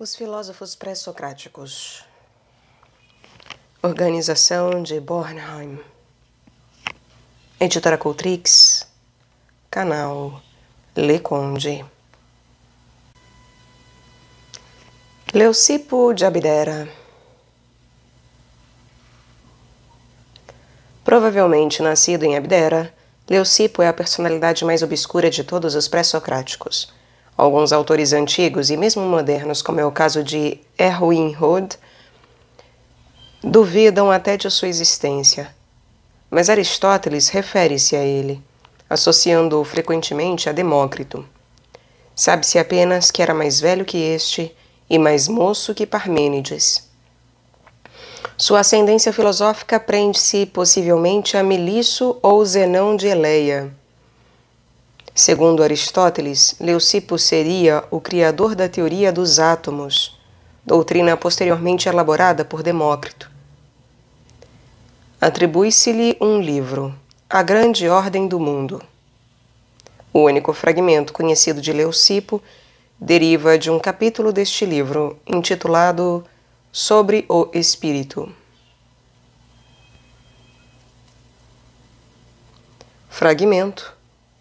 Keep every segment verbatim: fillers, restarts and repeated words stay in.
Os filósofos pré-socráticos. Organização de Bornheim. Editora Coutrix. Canal Leconde. Leucipo de Abdera. Provavelmente nascido em Abdera, Leucipo é a personalidade mais obscura de todos os pré-socráticos. Alguns autores antigos e mesmo modernos, como é o caso de Erwin Rohde, duvidam até de sua existência. Mas Aristóteles refere-se a ele, associando-o frequentemente a Demócrito. Sabe-se apenas que era mais velho que este e mais moço que Parmênides. Sua ascendência filosófica prende-se possivelmente a Melisso ou Zenão de Eleia. Segundo Aristóteles, Leucipo seria o criador da teoria dos átomos, doutrina posteriormente elaborada por Demócrito. Atribui-se-lhe um livro, A Grande Ordem do Mundo. O único fragmento conhecido de Leucipo deriva de um capítulo deste livro, intitulado Sobre o Espírito. Fragmento.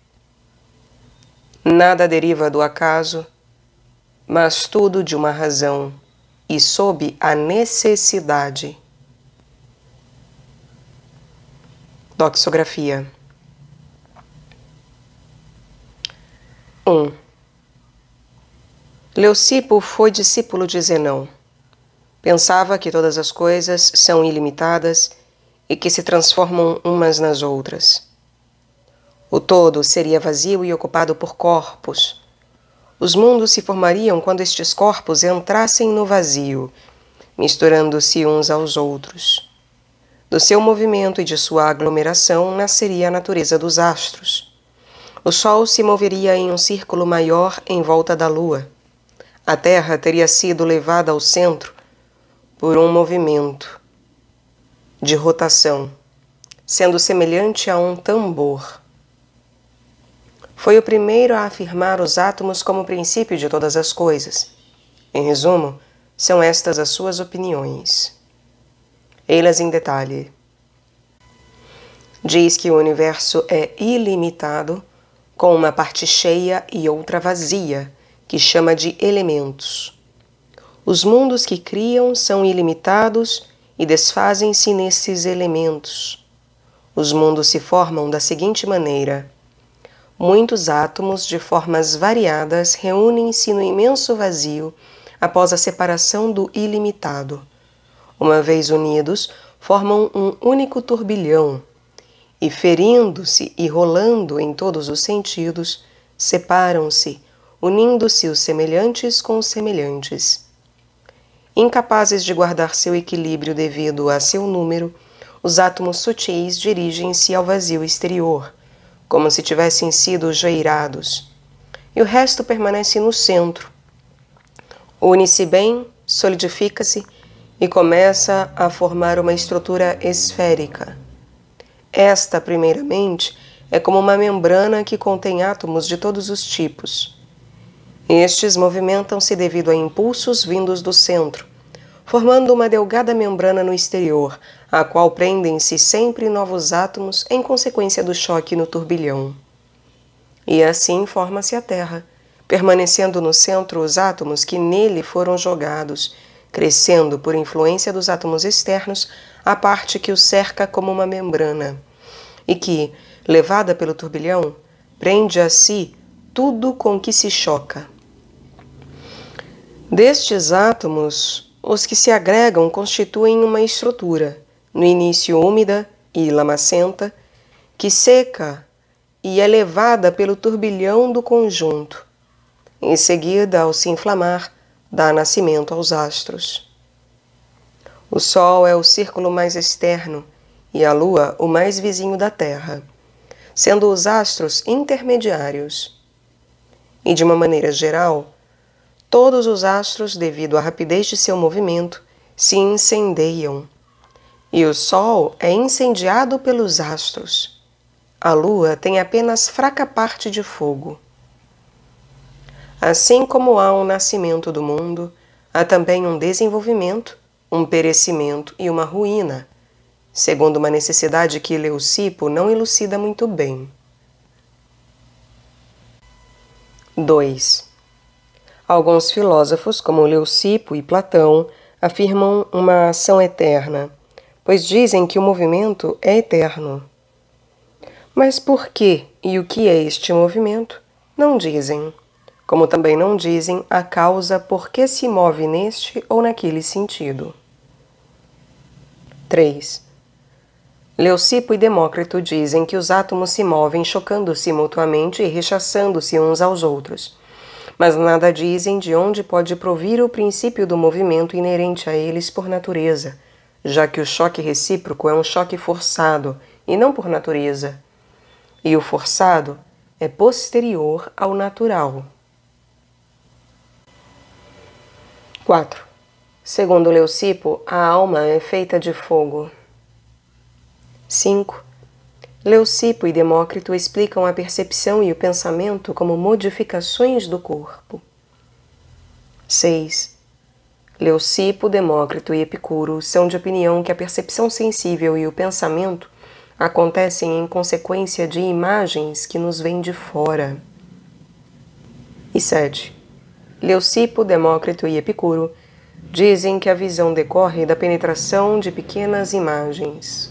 Nada deriva do acaso, mas tudo de uma razão e sob a necessidade. Doxografia. um. Leucipo foi discípulo de Zenão. Pensava que todas as coisas são ilimitadas e que se transformam umas nas outras. O todo seria vazio e ocupado por corpos. Os mundos se formariam quando estes corpos entrassem no vazio, misturando-se uns aos outros. Do seu movimento e de sua aglomeração nasceria a natureza dos astros. O Sol se moveria em um círculo maior em volta da Lua. A Terra teria sido levada ao centro por um movimento de rotação, sendo semelhante a um tambor. Foi o primeiro a afirmar os átomos como princípio de todas as coisas. Em resumo, são estas as suas opiniões. Ei-las em detalhe. Diz que o universo é ilimitado, com uma parte cheia e outra vazia, que chama de elementos. Os mundos que criam são ilimitados e desfazem-se nesses elementos. Os mundos se formam da seguinte maneira: muitos átomos de formas variadas reúnem-se no imenso vazio após a separação do ilimitado. Uma vez unidos, formam um único turbilhão e, ferindo-se e rolando em todos os sentidos, separam-se, unindo-se os semelhantes com os semelhantes. Incapazes de guardar seu equilíbrio devido a seu número, os átomos sutis dirigem-se ao vazio exterior, como se tivessem sido joeirados, e o resto permanece no centro. Une-se bem, solidifica-se e começa a formar uma estrutura esférica. Esta, primeiramente, é como uma membrana que contém átomos de todos os tipos. Estes movimentam-se devido a impulsos vindos do centro, formando uma delgada membrana no exterior, à qual prendem-se sempre novos átomos em consequência do choque no turbilhão. E assim forma-se a Terra, permanecendo no centro os átomos que nele foram jogados, crescendo por influência dos átomos externos a parte que o cerca como uma membrana, e que, levada pelo turbilhão, prende a si tudo com que se choca. Destes átomos, os que se agregam constituem uma estrutura, no início úmida e lamacenta, que seca e é levada pelo turbilhão do conjunto. Em seguida, ao se inflamar, dá nascimento aos astros. O Sol é o círculo mais externo e a Lua o mais vizinho da Terra, sendo os astros intermediários. E de uma maneira geral, todos os astros, devido à rapidez de seu movimento, se incendeiam. E o Sol é incendiado pelos astros. A Lua tem apenas fraca parte de fogo. Assim como há um nascimento do mundo, há também um desenvolvimento, um perecimento e uma ruína, segundo uma necessidade que Leucipo não elucida muito bem. dois. Alguns filósofos, como Leucipo e Platão, afirmam uma ação eterna, pois dizem que o movimento é eterno. Mas por que e o que é este movimento? Não dizem, como também não dizem a causa por que se move neste ou naquele sentido. três. Leucipo e Demócrito dizem que os átomos se movem chocando-se mutuamente e rechaçando-se uns aos outros, mas nada dizem de onde pode provir o princípio do movimento inerente a eles por natureza, já que o choque recíproco é um choque forçado e não por natureza, e o forçado é posterior ao natural. quatro. Segundo Leucipo, a alma é feita de fogo. cinco. Leucipo e Demócrito explicam a percepção e o pensamento como modificações do corpo. seis. Leucipo, Demócrito e Epicuro são de opinião que a percepção sensível e o pensamento acontecem em consequência de imagens que nos vêm de fora. E sete. Leucipo, Demócrito e Epicuro dizem que a visão decorre da penetração de pequenas imagens.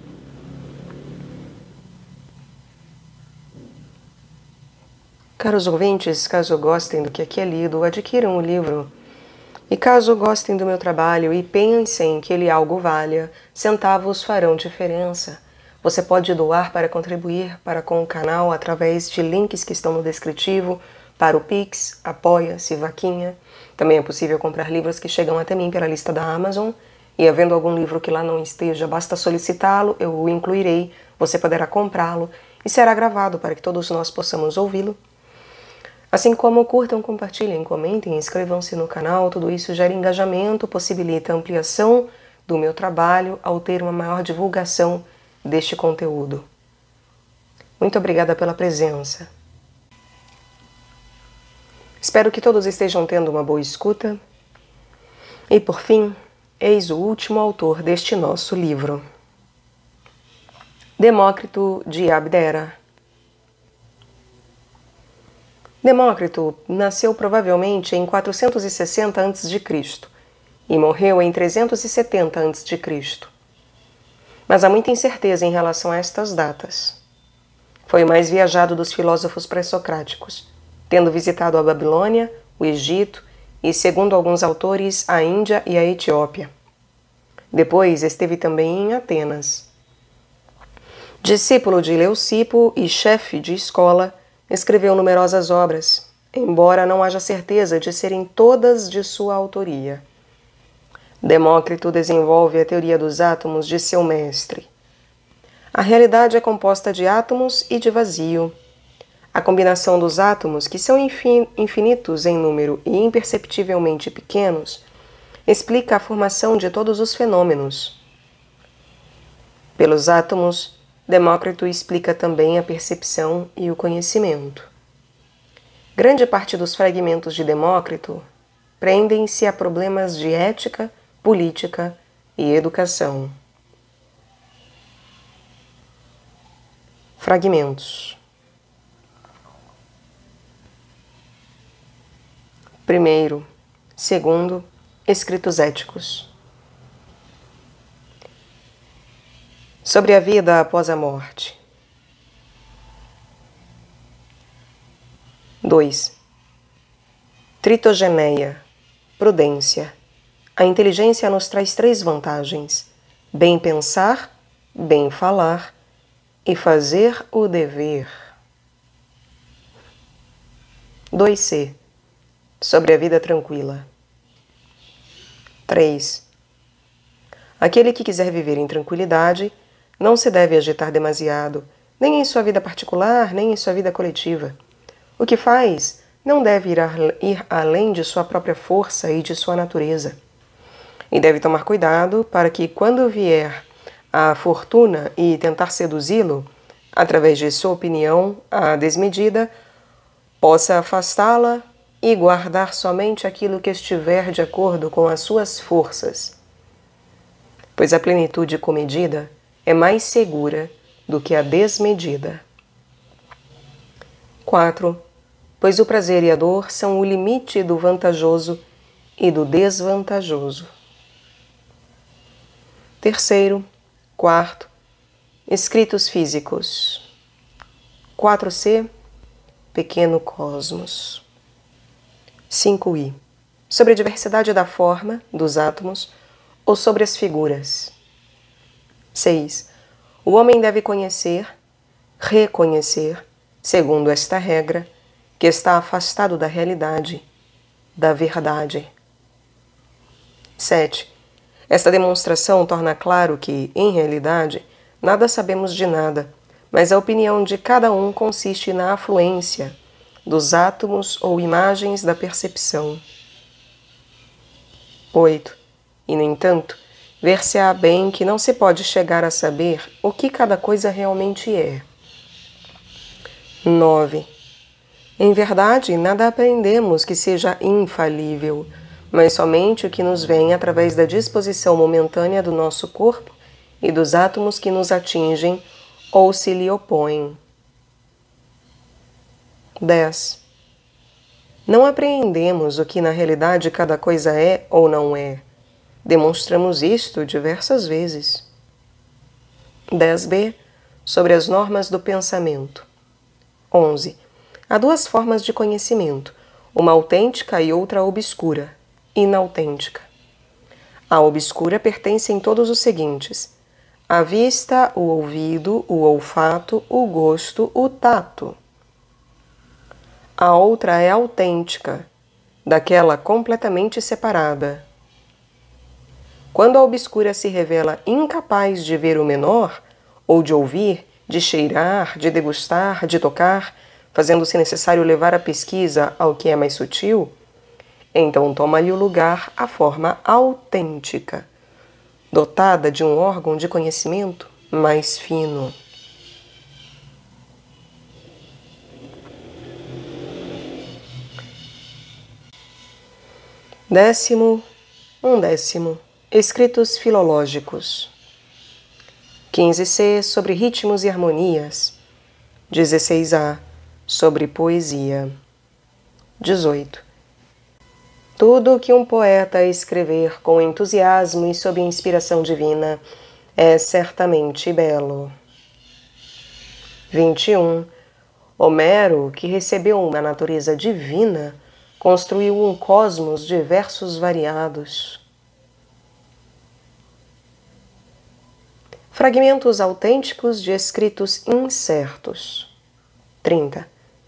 Caros ouvintes, caso gostem do que aqui é lido, adquiram o livro. E caso gostem do meu trabalho e pensem que ele algo valha, centavos farão diferença. Você pode doar para contribuir para com o canal através de links que estão no descritivo, para o Pix, Apoia-se, Vaquinha. Também é possível comprar livros que chegam até mim pela lista da Amazon. E havendo algum livro que lá não esteja, basta solicitá-lo, eu o incluirei, você poderá comprá-lo e será gravado para que todos nós possamos ouvi-lo. Assim como curtam, compartilhem, comentem, inscrevam-se no canal, tudo isso gera engajamento, possibilita a ampliação do meu trabalho ao ter uma maior divulgação deste conteúdo. Muito obrigada pela presença. Espero que todos estejam tendo uma boa escuta. E por fim, eis o último autor deste nosso livro. Demócrito de Abdera. Demócrito nasceu provavelmente em quatrocentos e sessenta antes de Cristo e morreu em trezentos e setenta antes de Cristo. Mas há muita incerteza em relação a estas datas. Foi o mais viajado dos filósofos pré-socráticos, tendo visitado a Babilônia, o Egito e, segundo alguns autores, a Índia e a Etiópia. Depois esteve também em Atenas. Discípulo de Leucipo e chefe de escola, escreveu numerosas obras, embora não haja certeza de serem todas de sua autoria. Demócrito desenvolve a teoria dos átomos de seu mestre. A realidade é composta de átomos e de vazio. A combinação dos átomos, que são infinitos em número e imperceptivelmente pequenos, explica a formação de todos os fenômenos. Pelos átomos, Demócrito explica também a percepção e o conhecimento. Grande parte dos fragmentos de Demócrito prendem-se a problemas de ética, política e educação. Fragmentos. Primeiro, segundo, escritos éticos. Sobre a vida após a morte. dois. Tritogeneia, prudência. A inteligência nos traz três vantagens: bem pensar, bem falar e fazer o dever. dois C. Sobre a vida tranquila. três. Aquele que quiser viver em tranquilidade não se deve agitar demasiado, nem em sua vida particular, nem em sua vida coletiva. O que faz não deve ir, a, ir além de sua própria força e de sua natureza. E deve tomar cuidado para que, quando vier a fortuna e tentar seduzi-lo, através de sua opinião, a desmedida, possa afastá-la e guardar somente aquilo que estiver de acordo com as suas forças, pois a plenitude comedida é mais segura do que a desmedida. quatro. Pois o prazer e a dor são o limite do vantajoso e do desvantajoso. Terceiro, quarto, escritos físicos. quatro C, pequeno cosmos. cinco I, sobre a diversidade da forma dos átomos ou sobre as figuras. seis. O homem deve conhecer, reconhecer, segundo esta regra, que está afastado da realidade, da verdade. sete. Esta demonstração torna claro que, em realidade, nada sabemos de nada, mas a opinião de cada um consiste na afluência dos átomos ou imagens da percepção. oito. E, no entanto, ver-se-á bem que não se pode chegar a saber o que cada coisa realmente é. nove. Em verdade, nada aprendemos que seja infalível, mas somente o que nos vem através da disposição momentânea do nosso corpo e dos átomos que nos atingem ou se lhe opõem. dez. Não apreendemos o que na realidade cada coisa é ou não é. Demonstramos isto diversas vezes. dez B. Sobre as normas do pensamento. onze. Há duas formas de conhecimento, uma autêntica e outra obscura, inautêntica. A obscura pertencem todos os seguintes: a vista, o ouvido, o olfato, o gosto, o tato. A outra é autêntica, daquela completamente separada. Quando a obscura se revela incapaz de ver o menor, ou de ouvir, de cheirar, de degustar, de tocar, fazendo-se necessário levar a pesquisa ao que é mais sutil, então toma-lhe o lugar a forma autêntica, dotada de um órgão de conhecimento mais fino. Décimo, um décimo, escritos filológicos. quinze C, sobre ritmos e harmonias. dezesseis A, sobre poesia. dezoito. Tudo o que um poeta escrever com entusiasmo e sob inspiração divina é certamente belo. vinte e um. Homero, que recebeu uma natureza divina, construiu um cosmos de versos variados. Fragmentos autênticos de escritos incertos. trinta.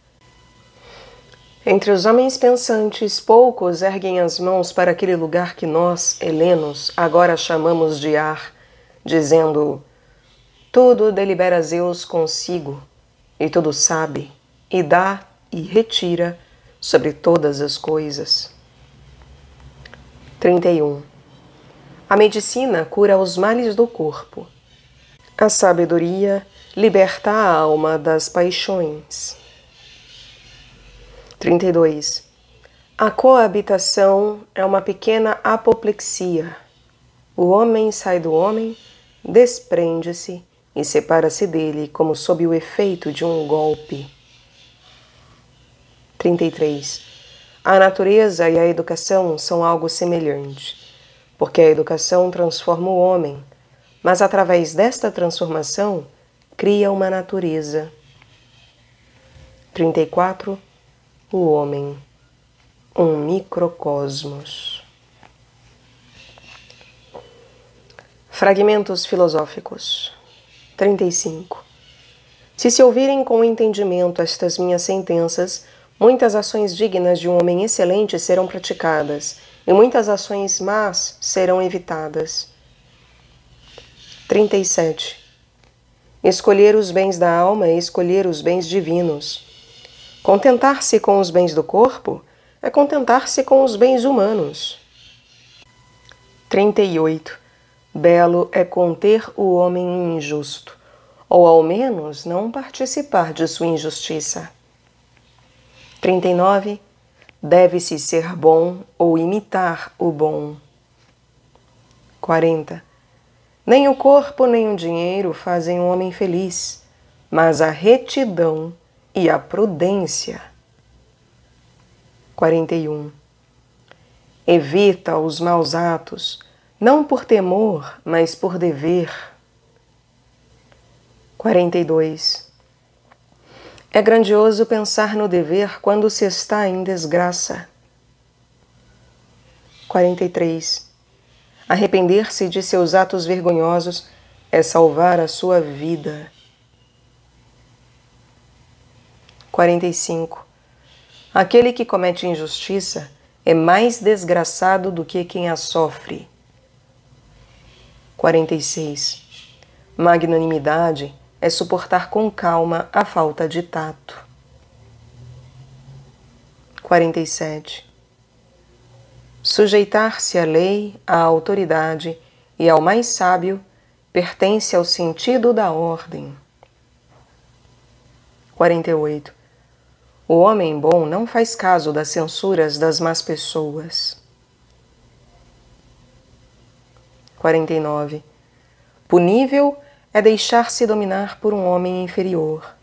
Entre os homens pensantes, poucos erguem as mãos para aquele lugar que nós, helenos, agora chamamos de ar, dizendo: tudo delibera Zeus consigo, e tudo sabe, e dá e retira sobre todas as coisas. trinta e um. A medicina cura os males do corpo. A sabedoria liberta a alma das paixões. trinta e dois. A coabitação é uma pequena apoplexia. O homem sai do homem, desprende-se e separa-se dele como sob o efeito de um golpe. trinta e três. A natureza e a educação são algo semelhante, porque a educação transforma o homem, mas através desta transformação cria uma natureza. trinta e quatro. O homem, um microcosmos. Fragmentos filosóficos. trinta e cinco. Se se ouvirem com entendimento estas minhas sentenças, muitas ações dignas de um homem excelente serão praticadas, e muitas ações más serão evitadas. trinta e sete. Escolher os bens da alma é escolher os bens divinos. Contentar-se com os bens do corpo é contentar-se com os bens humanos. trinta e oito. Belo é conter o homem injusto, ou ao menos não participar de sua injustiça. trinta e nove. deve-se ser bom ou imitar o bom. quarenta. Nem o corpo nem o dinheiro fazem um homem feliz, mas a retidão e a prudência. quarenta e um. Evita os maus atos, não por temor, mas por dever. quarenta e dois. É grandioso pensar no dever quando se está em desgraça. quarenta e três. Arrepender-se de seus atos vergonhosos é salvar a sua vida. quarenta e cinco. Aquele que comete injustiça é mais desgraçado do que quem a sofre. quarenta e seis. Magnanimidade é suportar com calma a falta de tato. quarenta e sete. Sujeitar-se à lei, à autoridade e ao mais sábio pertence ao sentido da ordem. quarenta e oito. O homem bom não faz caso das censuras das más pessoas. quarenta e nove. Punível é deixar-se dominar por um homem inferior.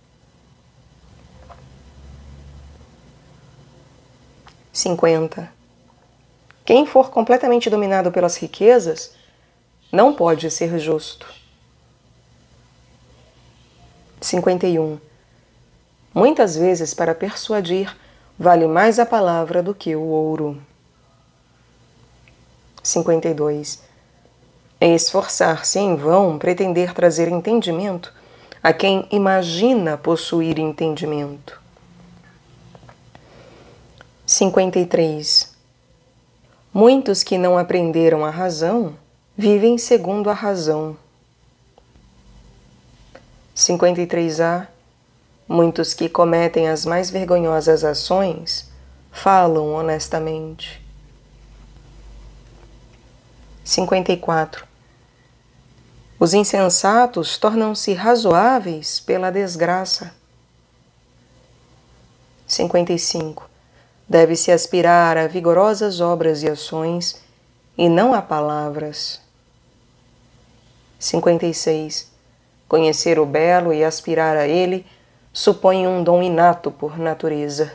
cinquenta. Quem for completamente dominado pelas riquezas não pode ser justo. cinquenta e um. Muitas vezes, para persuadir, vale mais a palavra do que o ouro. cinquenta e dois. É esforçar-se em vão pretender trazer entendimento a quem imagina possuir entendimento. cinquenta e três. Muitos que não aprenderam a razão vivem segundo a razão. cinquenta e três A. Muitos que cometem as mais vergonhosas ações falam honestamente. cinquenta e quatro. Os insensatos tornam-se razoáveis pela desgraça. cinquenta e cinco. Deve-se aspirar a vigorosas obras e ações e não a palavras. cinquenta e seis. Conhecer o belo e aspirar a ele supõe um dom inato por natureza.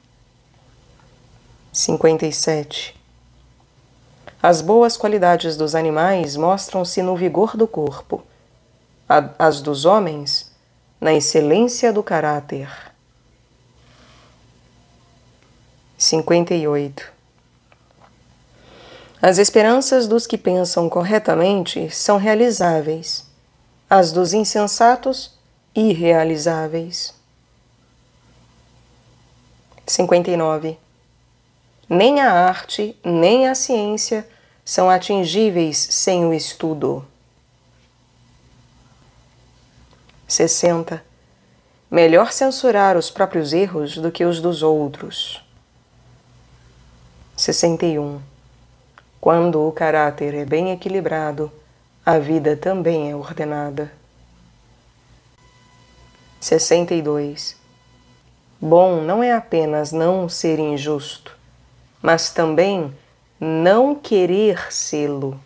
cinquenta e sete. As boas qualidades dos animais mostram-se no vigor do corpo, as dos homens na excelência do caráter. cinquenta e oito. As esperanças dos que pensam corretamente são realizáveis, as dos insensatos irrealizáveis. cinquenta e nove. Nem a arte, nem a ciência são atingíveis sem o estudo. sessenta. Melhor censurar os próprios erros do que os dos outros. sessenta e um. Quando o caráter é bem equilibrado, a vida também é ordenada. sessenta e dois. Bom não é apenas não ser injusto, mas também não querer sê-lo.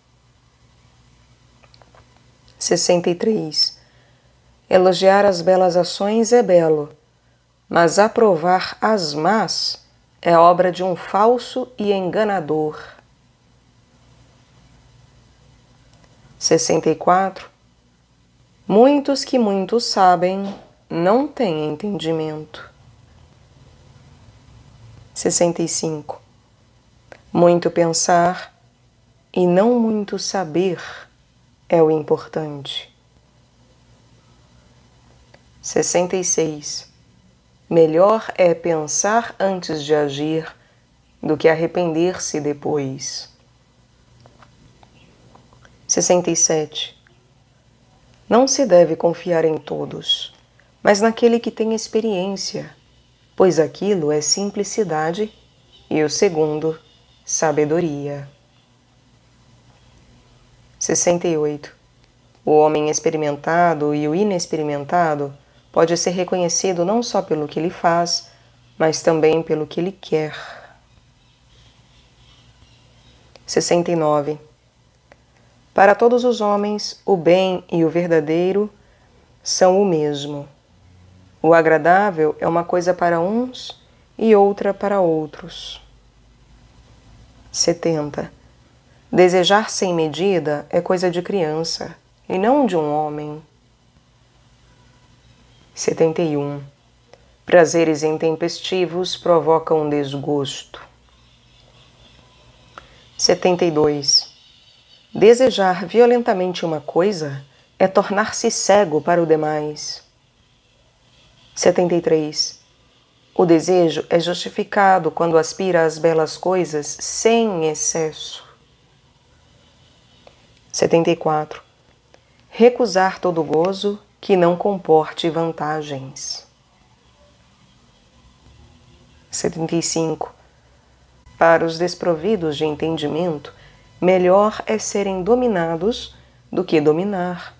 sessenta e três. Elogiar as belas ações é belo, mas aprovar as más é obra de um falso e enganador. sessenta e quatro. Muitos que muito sabem não têm entendimento. sessenta e cinco. Muito pensar e não muito saber é o importante. sessenta e seis. Melhor é pensar antes de agir do que arrepender-se depois. sessenta e sete. Não se deve confiar em todos, mas naquele que tem experiência, pois aquilo é simplicidade e o segundo, sabedoria. sessenta e oito. O homem experimentado e o inexperimentado pode ser reconhecido não só pelo que ele faz, mas também pelo que ele quer. sessenta e nove. Para todos os homens, o bem e o verdadeiro são o mesmo. O agradável é uma coisa para uns e outra para outros. setenta. Desejar sem medida é coisa de criança e não de um homem. setenta e um. Prazeres intempestivos provocam desgosto. setenta e dois. Desejar violentamente uma coisa é tornar-se cego para o demais. setenta e três. O desejo é justificado quando aspira às belas coisas sem excesso. setenta e quatro. Recusar todo gozo que não comporte vantagens. setenta e cinco. Para os desprovidos de entendimento, melhor é serem dominados do que dominar.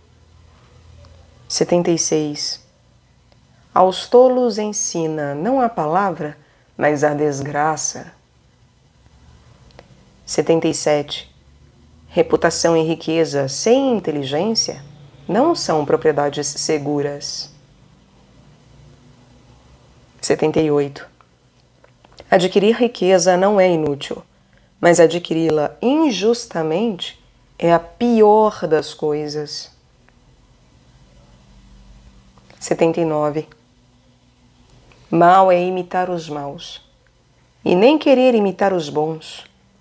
setenta e seis. Aos tolos ensina não a palavra, mas a desgraça. setenta e sete. Reputação e riqueza sem inteligência não são propriedades seguras. setenta e oito. Adquirir riqueza não é inútil, mas adquiri-la injustamente é a pior das coisas. setenta e nove. Mal é imitar os maus, e nem querer imitar os bons.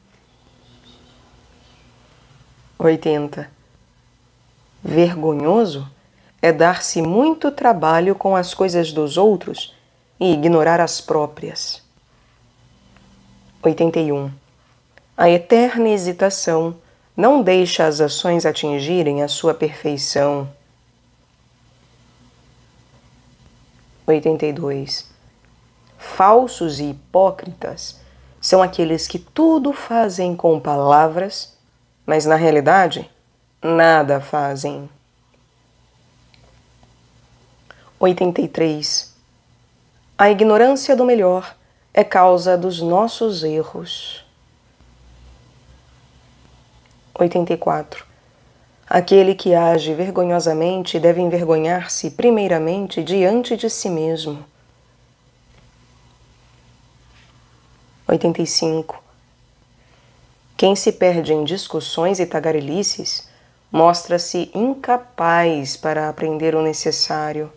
oitenta. Vergonhoso é dar-se muito trabalho com as coisas dos outros e ignorar as próprias. oitenta e um. A eterna hesitação não deixa as ações atingirem a sua perfeição. oitenta e dois. Falsos e hipócritas são aqueles que tudo fazem com palavras, mas na realidade nada fazem. oitenta e três. A ignorância do melhor é causa dos nossos erros. oitenta e quatro. Aquele que age vergonhosamente deve envergonhar-se primeiramente diante de si mesmo. oitenta e cinco. Quem se perde em discussões e tagarelices mostra-se incapaz para aprender o necessário.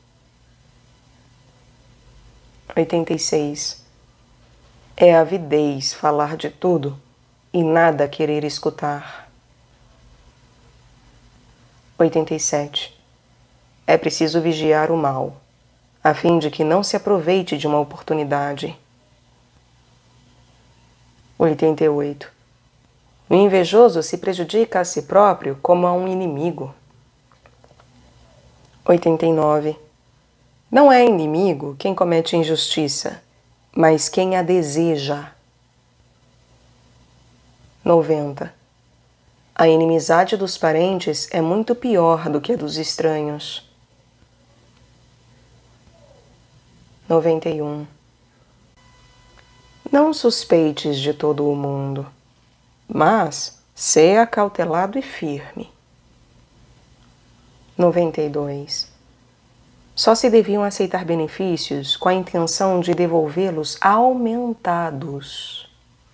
oitenta e seis. É avidez falar de tudo e nada querer escutar. oitenta e sete. É preciso vigiar o mal, a fim de que não se aproveite de uma oportunidade. oitenta e oito. O invejoso se prejudica a si próprio como a um inimigo. oitenta e nove. Não é inimigo quem comete injustiça, mas quem a deseja. noventa. A inimizade dos parentes é muito pior do que a dos estranhos. noventa e um. Não suspeites de todo o mundo, mas sê acautelado e firme. noventa e dois. Só se deviam aceitar benefícios com a intenção de devolvê-los aumentados.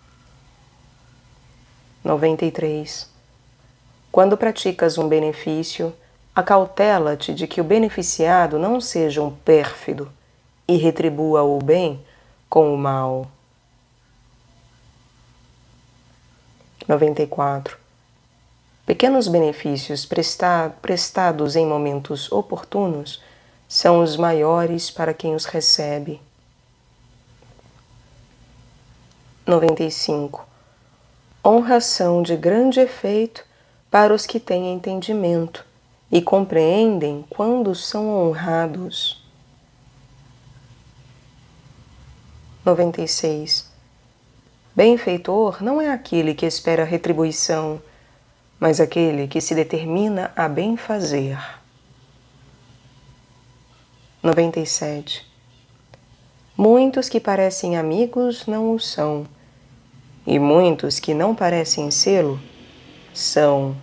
noventa e três. Quando praticas um benefício, acautela-te de que o beneficiado não seja um pérfido e retribua o bem com o mal. noventa e quatro. Pequenos benefícios presta- prestados em momentos oportunos são os maiores para quem os recebe. noventa e cinco. Honras são de grande efeito para os que têm entendimento e compreendem quando são honrados. noventa e seis. Benfeitor não é aquele que espera retribuição, mas aquele que se determina a bem fazer. noventa e sete. Muitos que parecem amigos não o são, e muitos que não parecem sê-lo, são.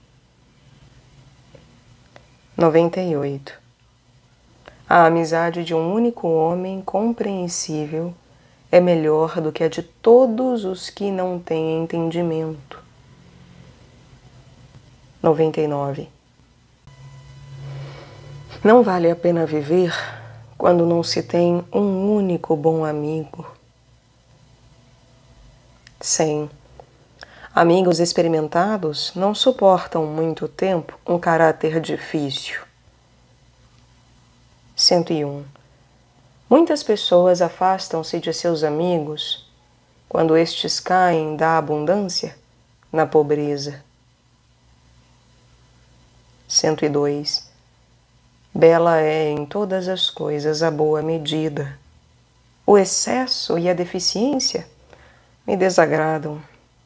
noventa e oito. A amizade de um único homem compreensível é melhor do que a de todos os que não têm entendimento. noventa e nove. Não vale a pena viver quando não se tem um único bom amigo. cem. Amigos experimentados não suportam muito tempo um caráter difícil. cento e um. Muitas pessoas afastam-se de seus amigos quando estes caem da abundância na pobreza. cento e dois. Bela é em todas as coisas a boa medida. O excesso e a deficiência me desagradam.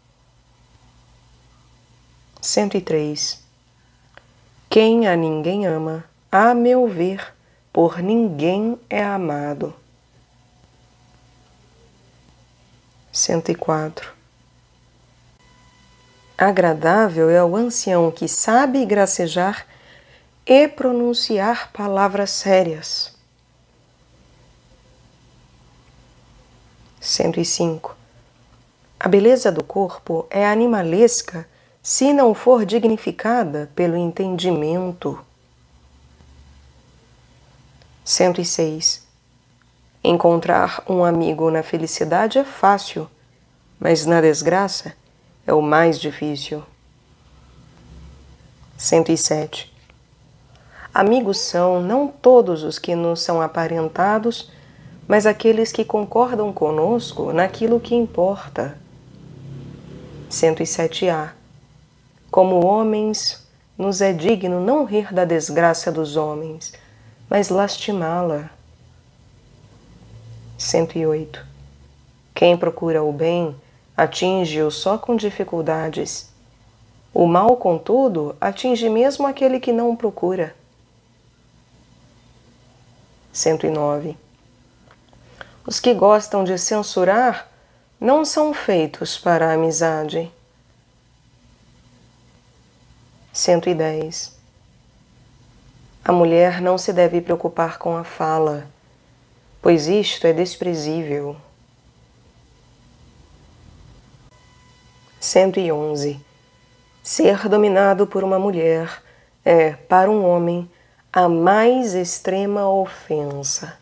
cento e três. Quem a ninguém ama, a meu ver, por ninguém é amado. cento e quatro. Agradável é o ancião que sabe gracejar e pronunciar palavras sérias. cento e cinco. A beleza do corpo é animalesca se não for dignificada pelo entendimento. cento e seis. Encontrar um amigo na felicidade é fácil, mas na desgraça é o mais difícil. cento e sete. Amigos são não todos os que nos são aparentados, mas aqueles que concordam conosco naquilo que importa. cento e sete A. Como homens, nos é digno não rir da desgraça dos homens, mas lastimá-la. cento e oito. Quem procura o bem, atinge-o só com dificuldades. O mal, contudo, atinge mesmo aquele que não o procura. cento e nove. Os que gostam de censurar não são feitos para a amizade. cento e dez. A mulher não se deve preocupar com a fala, pois isto é desprezível. cento e onze. Ser dominado por uma mulher é, para um homem, a mais extrema ofensa.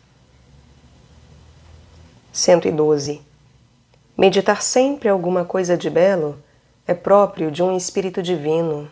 cento e doze. Meditar sempre alguma coisa de belo é próprio de um espírito divino.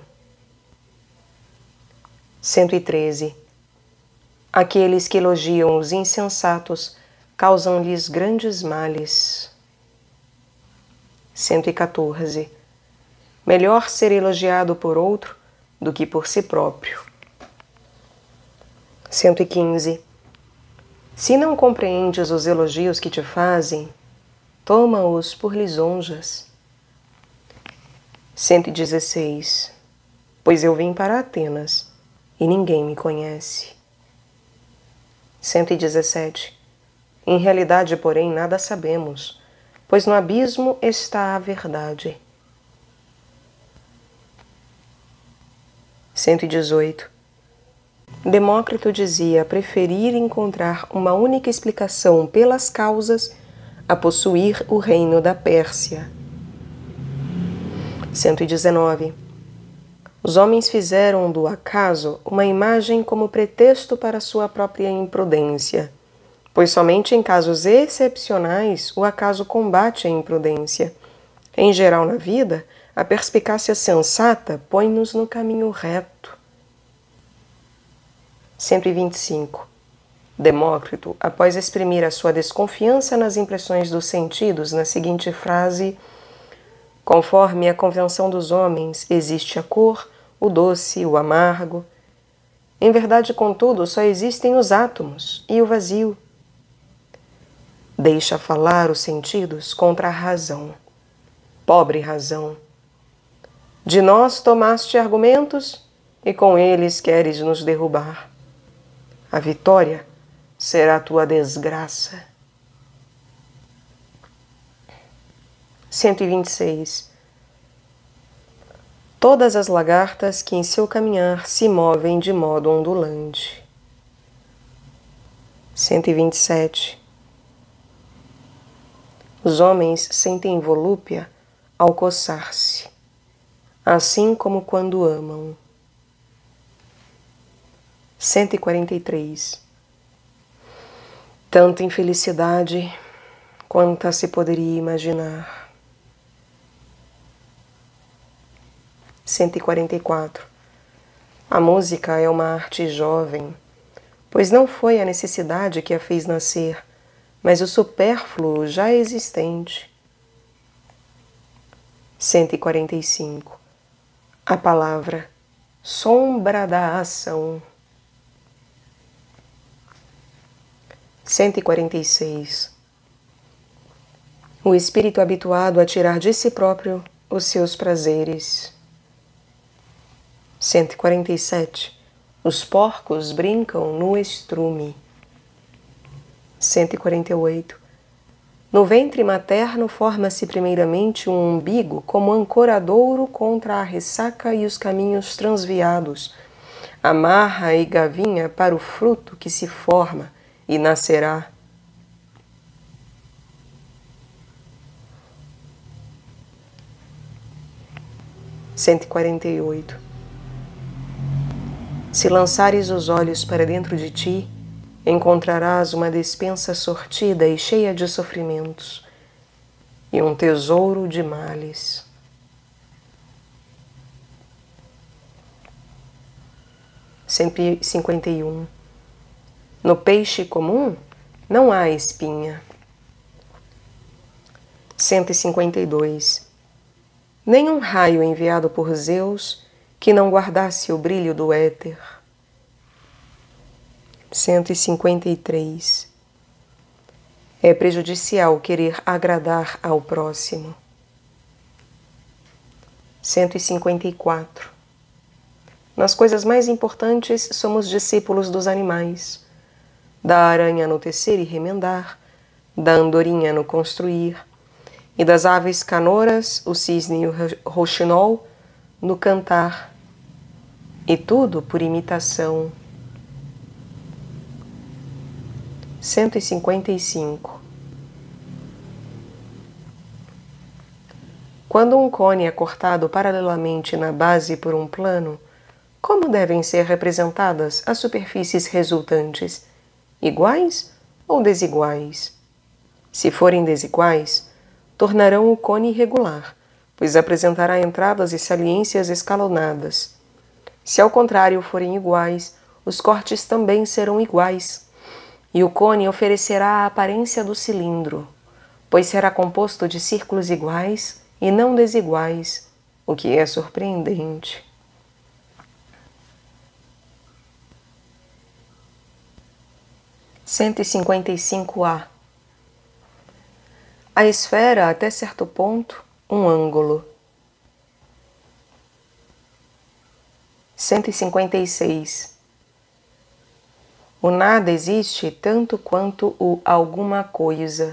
cento e treze. Aqueles que elogiam os insensatos causam-lhes grandes males. cento e quatorze. Melhor ser elogiado por outro do que por si próprio. cento e quinze. Se não compreendes os elogios que te fazem, toma-os por lisonjas. cento e dezesseis. Pois eu vim para Atenas e ninguém me conhece. cento e dezessete. Em realidade, porém, nada sabemos, pois no abismo está a verdade. cento e dezoito. Demócrito dizia preferir encontrar uma única explicação pelas causas a possuir o reino da Pérsia. cento e dezenove. Os homens fizeram do acaso uma imagem como pretexto para sua própria imprudência, pois somente em casos excepcionais o acaso combate a imprudência. Em geral na vida, a perspicácia sensata põe-nos no caminho reto. cento e vinte e cinco. Demócrito, após exprimir a sua desconfiança nas impressões dos sentidos na seguinte frase: conforme a convenção dos homens, existe a cor, o doce, o amargo. Em verdade, contudo, só existem os átomos e o vazio. Deixa falar os sentidos contra a razão. Pobre razão! De nós tomaste argumentos e com eles queres nos derrubar. A vitória será tua desgraça. cento e vinte e seis. Todas as lagartas que em seu caminhar se movem de modo ondulante. cento e vinte e sete. Os homens sentem volúpia ao coçar-se, assim como quando amam. cento e quarenta e três. Tanta infelicidade quanta se poderia imaginar. cento e quarenta e quatro. A música é uma arte jovem, pois não foi a necessidade que a fez nascer, mas o supérfluo já existente. cento e quarenta e cinco. A palavra, sombra da ação. cento e quarenta e seis. O espírito habituado a tirar de si próprio os seus prazeres. cento e quarenta e sete. Os porcos brincam no estrume. cento e quarenta e oito. No ventre materno forma-se primeiramente um umbigo como ancoradouro contra a ressaca e os caminhos transviados, amarra e gavinha para o fruto que se forma e nascerá. cento e quarenta e oito. Se lançares os olhos para dentro de ti, encontrarás uma despensa sortida e cheia de sofrimentos, e um tesouro de males. cento e cinquenta e um. No peixe comum não há espinha. cento e cinquenta e dois. Nem um raio enviado por Zeus que não guardasse o brilho do éter. cento e cinquenta e três. É prejudicial querer agradar ao próximo. cento e cinquenta e quatro. Nas coisas mais importantes somos discípulos dos animais, da aranha no tecer e remendar, da andorinha no construir, e das aves canoras, o cisne e o rouxinol, no cantar, e tudo por imitação. cento e cinquenta e cinco. Quando um cone é cortado paralelamente na base por um plano, como devem ser representadas as superfícies resultantes? Iguais ou desiguais? Se forem desiguais, tornarão o cone irregular, pois apresentará entradas e saliências escalonadas. Se ao contrário forem iguais, os cortes também serão iguais, e o cone oferecerá a aparência do cilindro, pois será composto de círculos iguais e não desiguais, o que é surpreendente. cento e cinquenta e cinco A. A esfera, até certo ponto, um ângulo. cento e cinquenta e seis. O nada existe tanto quanto o alguma coisa.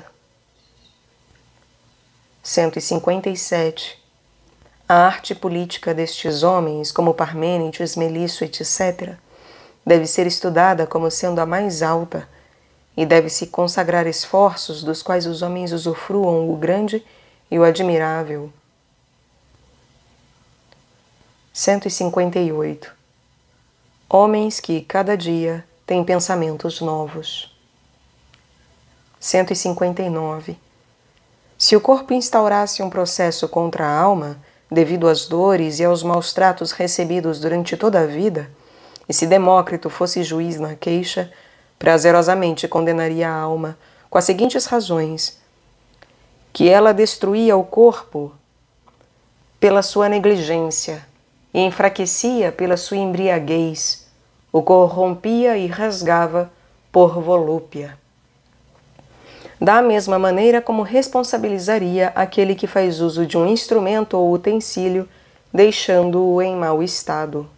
cento e cinquenta e sete. A arte política destes homens, como Parmênides, Melisso, etcétera, deve ser estudada como sendo a mais alta, e deve-se consagrar esforços dos quais os homens usufruam o grande e o admirável. cento e cinquenta e oito. Homens que, cada dia, têm pensamentos novos. cento e cinquenta e nove. Se o corpo instaurasse um processo contra a alma, devido às dores e aos maus tratos recebidos durante toda a vida, e se Demócrito fosse juiz na queixa, prazerosamente condenaria a alma com as seguintes razões: que ela destruía o corpo pela sua negligência e enfraquecia pela sua embriaguez, o corrompia e rasgava por volúpia. Da mesma maneira como responsabilizaria aquele que faz uso de um instrumento ou utensílio, deixando-o em mau estado.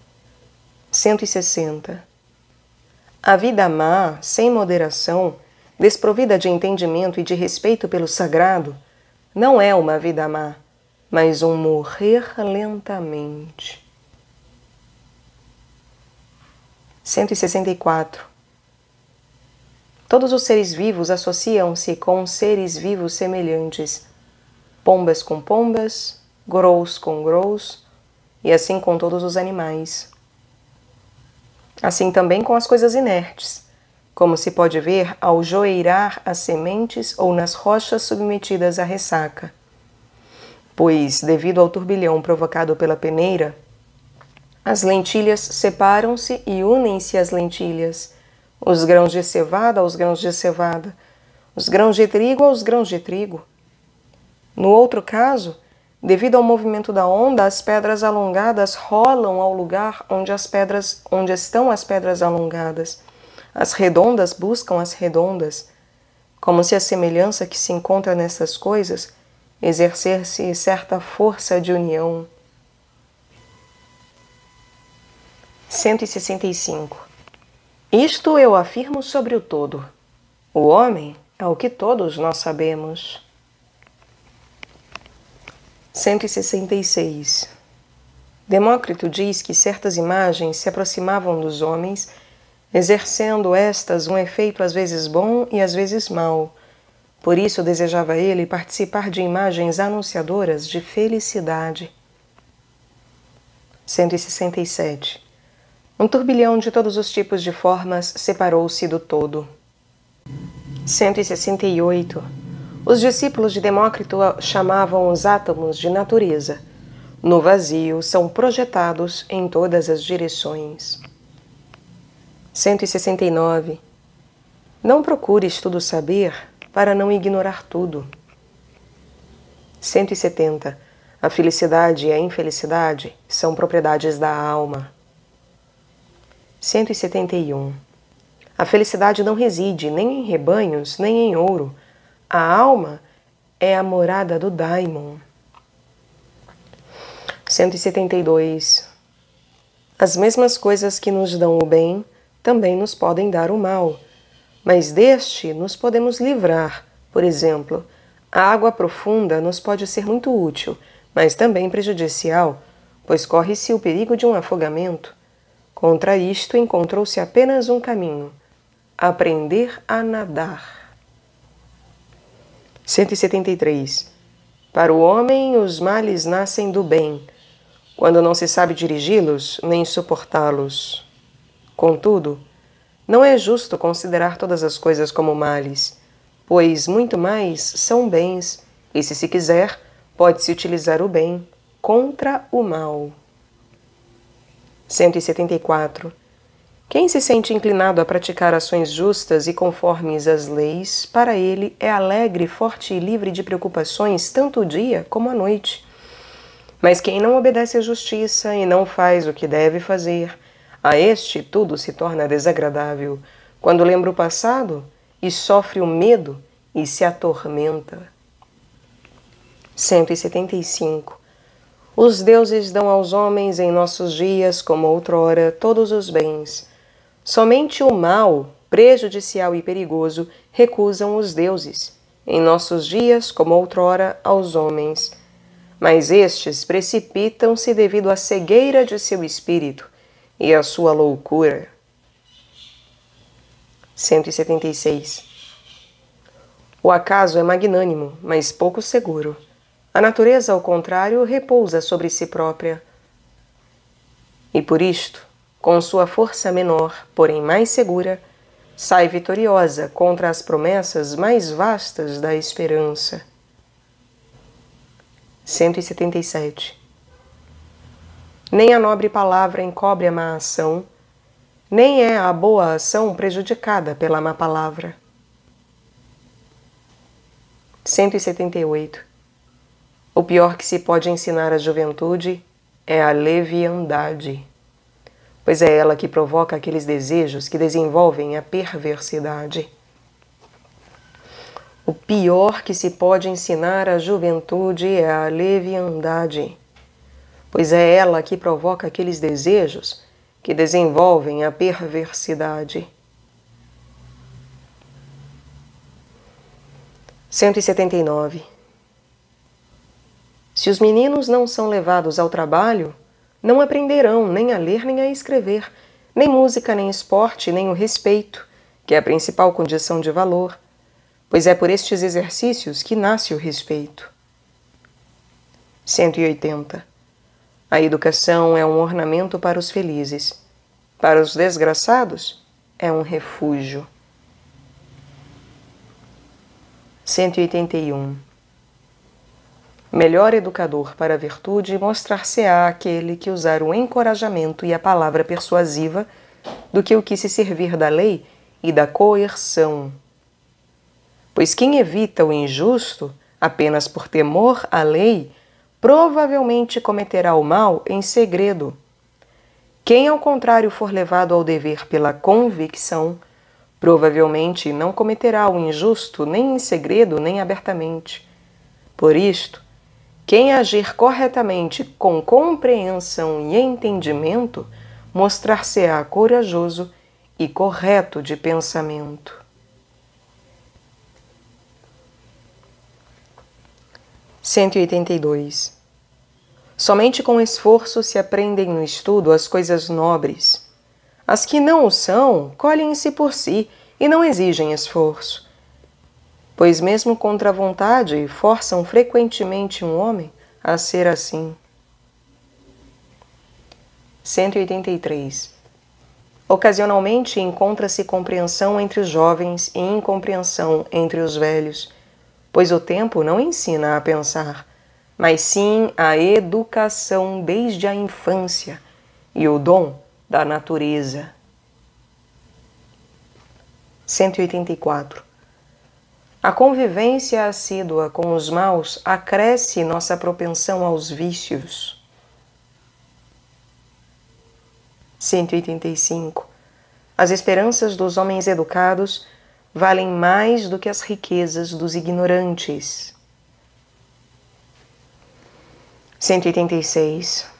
cento e sessenta. A vida má, sem moderação, desprovida de entendimento e de respeito pelo sagrado, não é uma vida má, mas um morrer lentamente. cento e sessenta e quatro. Todos os seres vivos associam-se com seres vivos semelhantes, pombas com pombas, grous com grous, e assim com todos os animais. Assim também com as coisas inertes, como se pode ver ao joeirar as sementes ou nas rochas submetidas à ressaca. Pois, devido ao turbilhão provocado pela peneira, as lentilhas separam-se e unem-se às lentilhas, os grãos de cevada aos grãos de cevada, os grãos de trigo aos grãos de trigo. No outro caso, devido ao movimento da onda, as pedras alongadas rolam ao lugar onde, as pedras, onde estão as pedras alongadas. As redondas buscam as redondas, como se a semelhança que se encontra nessas coisas exercesse certa força de união. cento e sessenta e cinco. Isto eu afirmo sobre o todo. O homem é o que todos nós sabemos. cento e sessenta e seis. Demócrito diz que certas imagens se aproximavam dos homens, exercendo estas um efeito às vezes bom e às vezes mau. Por isso desejava ele participar de imagens anunciadoras de felicidade. cento e sessenta e sete. Um turbilhão de todos os tipos de formas separou-se do todo. cento e sessenta e oito. Os discípulos de Demócrito chamavam os átomos de natureza. No vazio são projetados em todas as direções. cento e sessenta e nove. Não procures tudo saber para não ignorar tudo. cento e setenta. A felicidade e a infelicidade são propriedades da alma. cento e setenta e um. A felicidade não reside nem em rebanhos, nem em ouro. A alma é a morada do daimon. cento e setenta e dois. As mesmas coisas que nos dão o bem também nos podem dar o mal, mas deste nos podemos livrar. Por exemplo, a água profunda nos pode ser muito útil, mas também prejudicial, pois corre-se o perigo de um afogamento. Contra isto encontrou-se apenas um caminho: aprender a nadar. cento e setenta e três. Para o homem, os males nascem do bem, quando não se sabe dirigi-los nem suportá-los. Contudo, não é justo considerar todas as coisas como males, pois muito mais são bens, e se se quiser, pode-se utilizar o bem contra o mal. cento e setenta e quatro. Quem se sente inclinado a praticar ações justas e conformes às leis, para ele é alegre, forte e livre de preocupações tanto o dia como a noite. Mas quem não obedece à justiça e não faz o que deve fazer, a este tudo se torna desagradável, quando lembra o passado e sofre o medo e se atormenta. cento e setenta e cinco. Os deuses dão aos homens em nossos dias, como outrora, todos os bens. Somente o mal, prejudicial e perigoso, recusam os deuses, em nossos dias, como outrora, aos homens. Mas estes precipitam-se devido à cegueira de seu espírito e à sua loucura. cento e setenta e seis. O acaso é magnânimo, mas pouco seguro. A natureza, ao contrário, repousa sobre si própria. E por isto, com sua força menor, porém mais segura, sai vitoriosa contra as promessas mais vastas da esperança. cento e setenta e sete. Nem a nobre palavra encobre a má ação, nem é a boa ação prejudicada pela má palavra. cento e setenta e oito. O pior que se pode ensinar à juventude é a leviandade, pois é ela que provoca aqueles desejos que desenvolvem a perversidade. O pior que se pode ensinar à juventude é a leviandade, pois é ela que provoca aqueles desejos que desenvolvem a perversidade. cento e setenta e nove. Se os meninos não são levados ao trabalho, não aprenderão nem a ler nem a escrever, nem música, nem esporte, nem o respeito, que é a principal condição de valor, pois é por estes exercícios que nasce o respeito. cento e oitenta. A educação é um ornamento para os felizes. Para os desgraçados, é um refúgio. cento e oitenta e um. Melhor educador para a virtude mostrar-se-á aquele que usar o encorajamento e a palavra persuasiva do que o que se servir da lei e da coerção. Pois quem evita o injusto apenas por temor à lei, provavelmente cometerá o mal em segredo. Quem, ao contrário, for levado ao dever pela convicção, provavelmente não cometerá o injusto nem em segredo nem abertamente. Por isto, quem agir corretamente com compreensão e entendimento, mostrar-se-á corajoso e correto de pensamento. cento e oitenta e dois. Somente com esforço se aprendem no estudo as coisas nobres. As que não o são, colhem-se por si e não exigem esforço. Pois mesmo contra a vontade forçam frequentemente um homem a ser assim. cento e oitenta e três. Ocasionalmente encontra-se compreensão entre os jovens e incompreensão entre os velhos, pois o tempo não ensina a pensar, mas sim a educação desde a infância e o dom da natureza. cento e oitenta e quatro. A convivência assídua com os maus acresce nossa propensão aos vícios. cento e oitenta e cinco. As esperanças dos homens educados valem mais do que as riquezas dos ignorantes. cento e oitenta e seis.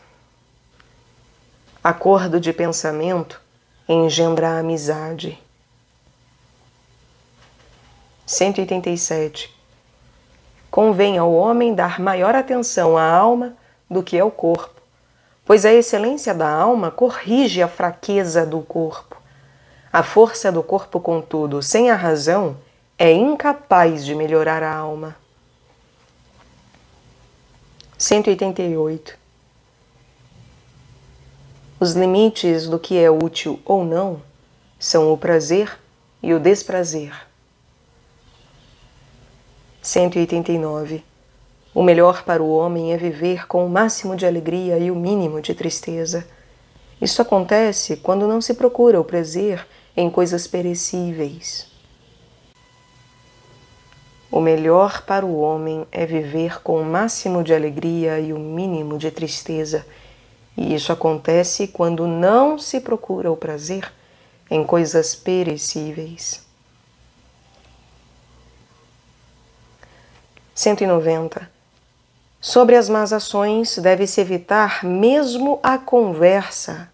Acordo de pensamento engendra a amizade. cento e oitenta e sete. Convém ao homem dar maior atenção à alma do que ao corpo, pois a excelência da alma corrige a fraqueza do corpo. A força do corpo, contudo, sem a razão, é incapaz de melhorar a alma. cento e oitenta e oito. Os limites do que é útil ou não são o prazer e o desprazer. cento e oitenta e nove. O melhor para o homem é viver com o máximo de alegria e o mínimo de tristeza. Isso acontece quando não se procura o prazer em coisas perecíveis. O melhor para o homem é viver com o máximo de alegria e o mínimo de tristeza. E isso acontece quando não se procura o prazer em coisas perecíveis. cento e noventa. Sobre as más ações deve-se evitar mesmo a conversa.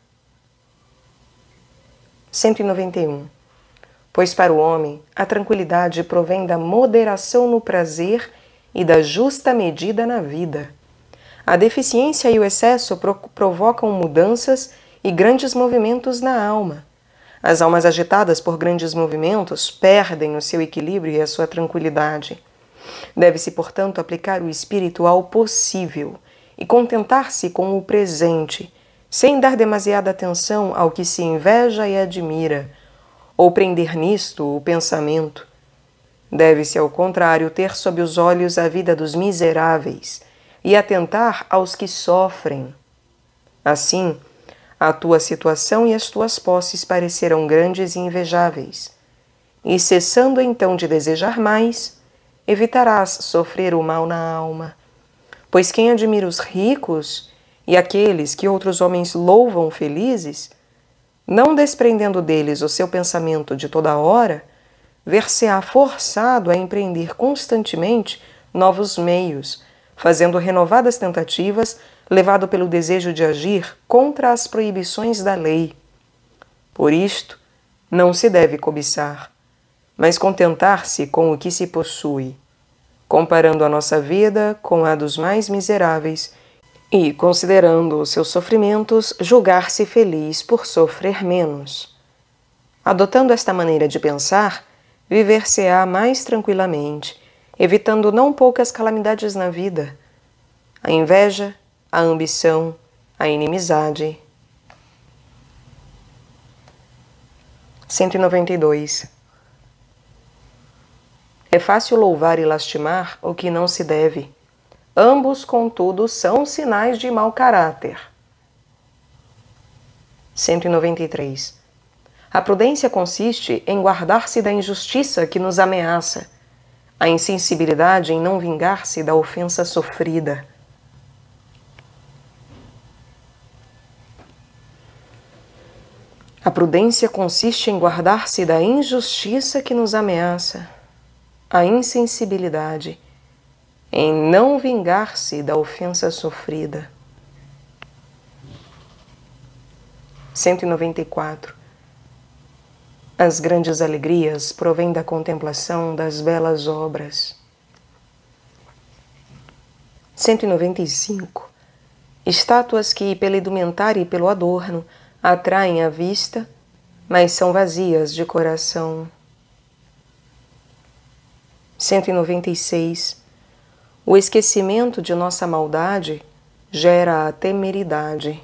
cento e noventa e um. Pois para o homem a tranquilidade provém da moderação no prazer e da justa medida na vida. A deficiência e o excesso pro- provocam mudanças e grandes movimentos na alma. As almas agitadas por grandes movimentos perdem o seu equilíbrio e a sua tranquilidade. Deve-se, portanto, aplicar o espírito ao possível e contentar-se com o presente, sem dar demasiada atenção ao que se inveja e admira, ou prender nisto o pensamento. Deve-se, ao contrário, ter sob os olhos a vida dos miseráveis e atentar aos que sofrem. Assim, a tua situação e as tuas posses parecerão grandes e invejáveis, e cessando então de desejar mais, evitarás sofrer o mal na alma. Pois quem admira os ricos e aqueles que outros homens louvam felizes, não desprendendo deles o seu pensamento de toda hora, ver-se-á forçado a empreender constantemente novos meios, fazendo renovadas tentativas, levado pelo desejo de agir contra as proibições da lei. Por isto, não se deve cobiçar, mas contentar-se com o que se possui. comparando a nossa vida com a dos mais miseráveis e, considerando os seus sofrimentos, julgar-se feliz por sofrer menos. Adotando esta maneira de pensar, viver-se-á mais tranquilamente, evitando não poucas calamidades na vida: a inveja, a ambição, a inimizade. cento e noventa e dois. É fácil louvar e lastimar o que não se deve. Ambos, contudo, são sinais de mau caráter. cento e noventa e três. A prudência consiste em guardar-se da injustiça que nos ameaça, a insensibilidade em não vingar-se da ofensa sofrida. A prudência consiste em guardar-se da injustiça que nos ameaça, a insensibilidade em não vingar-se da ofensa sofrida. cento e noventa e quatro. As grandes alegrias provêm da contemplação das belas obras. cento e noventa e cinco. Estátuas que, pela indumentária e pelo adorno, atraem a vista, mas são vazias de coração. cento e noventa e seis. O esquecimento de nossa maldade gera a temeridade.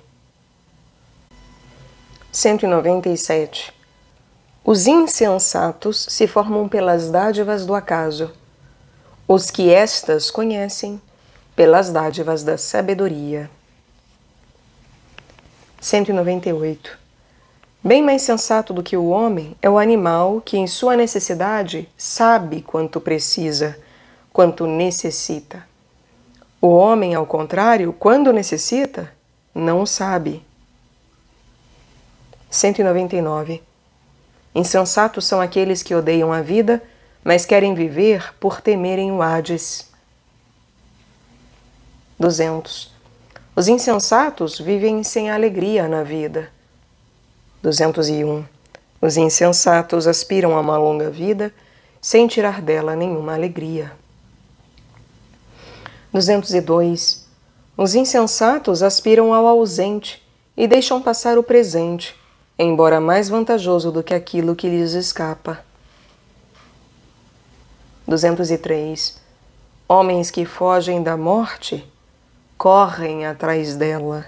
cento e noventa e sete. Os insensatos se formam pelas dádivas do acaso, os que estas conhecem pelas dádivas da sabedoria. cento e noventa e oito. Bem mais sensato do que o homem é o animal que, em sua necessidade, sabe quanto precisa, quanto necessita. O homem, ao contrário, quando necessita, não sabe. cento e noventa e nove. Insensatos são aqueles que odeiam a vida, mas querem viver por temerem o Hades. duzentos. Os insensatos vivem sem alegria na vida. duzentos e um. Os insensatos aspiram a uma longa vida sem tirar dela nenhuma alegria. duzentos e dois. Os insensatos aspiram ao ausente e deixam passar o presente, embora mais vantajoso do que aquilo que lhes escapa. duzentos e três. Homens que fogem da morte correm atrás dela.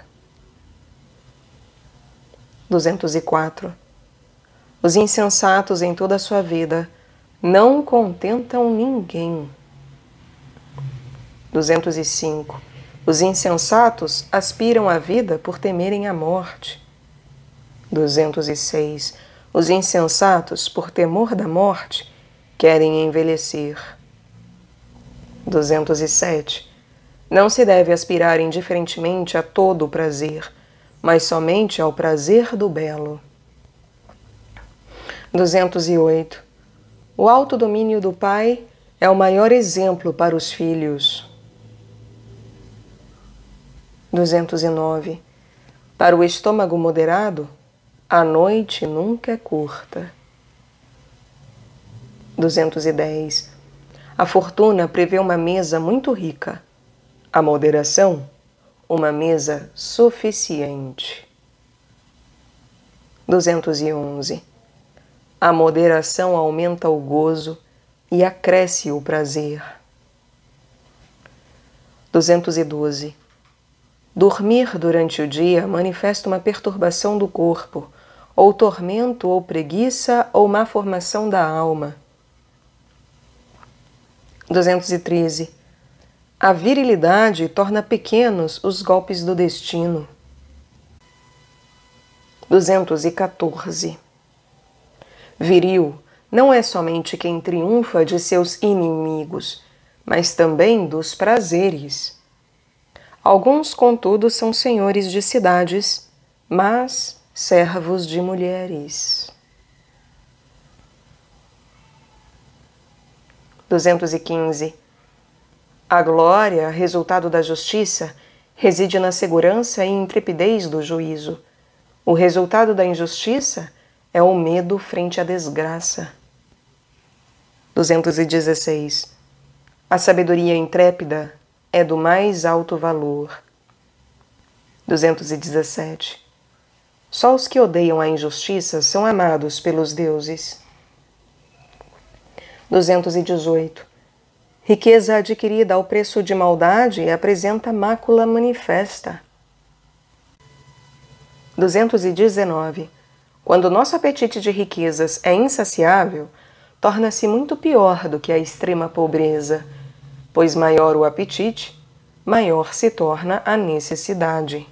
duzentos e quatro. Os insensatos em toda a sua vida não contentam ninguém. duzentos e cinco. Os insensatos aspiram à vida por temerem a morte. duzentos e seis. Os insensatos, por temor da morte, querem envelhecer. duzentos e sete. Não se deve aspirar indiferentemente a todo o prazer, mas somente ao prazer do belo. duzentos e oito. O alto domínio do pai é o maior exemplo para os filhos. duzentos e nove. Para o estômago moderado, a noite nunca é curta. duzentos e dez. A fortuna prevê uma mesa muito rica. A moderação, uma mesa suficiente. duzentos e onze. A moderação aumenta o gozo e acresce o prazer. duzentos e doze. Dormir durante o dia manifesta uma perturbação do corpo, ou tormento, ou preguiça, ou má formação da alma. duzentos e treze. A virilidade torna pequenos os golpes do destino. duzentos e quatorze. Viril não é somente quem triunfa de seus inimigos, mas também dos prazeres. Alguns, contudo, são senhores de cidades, mas servos de mulheres. duzentos e quinze. A glória, resultado da justiça, reside na segurança e intrepidez do juízo. O resultado da injustiça é o medo frente à desgraça. duzentos e dezesseis. A sabedoria intrépida é do mais alto valor. duzentos e dezessete. Só os que odeiam a injustiça são amados pelos deuses. duzentos e dezoito. Riqueza adquirida ao preço de maldade apresenta mácula manifesta. duzentos e dezenove. Quando nosso apetite de riquezas é insaciável, torna-se muito pior do que a extrema pobreza, pois maior o apetite, maior se torna a necessidade.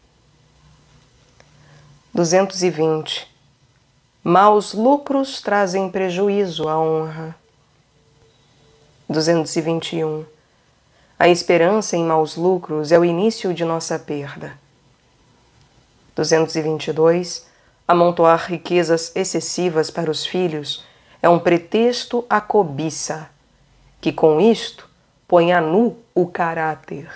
duzentos e vinte. Maus lucros trazem prejuízo à honra. duzentos e vinte e um. A esperança em maus lucros é o início de nossa perda. duzentos e vinte e dois. Amontoar riquezas excessivas para os filhos é um pretexto à cobiça, que com isto põe a nu o caráter.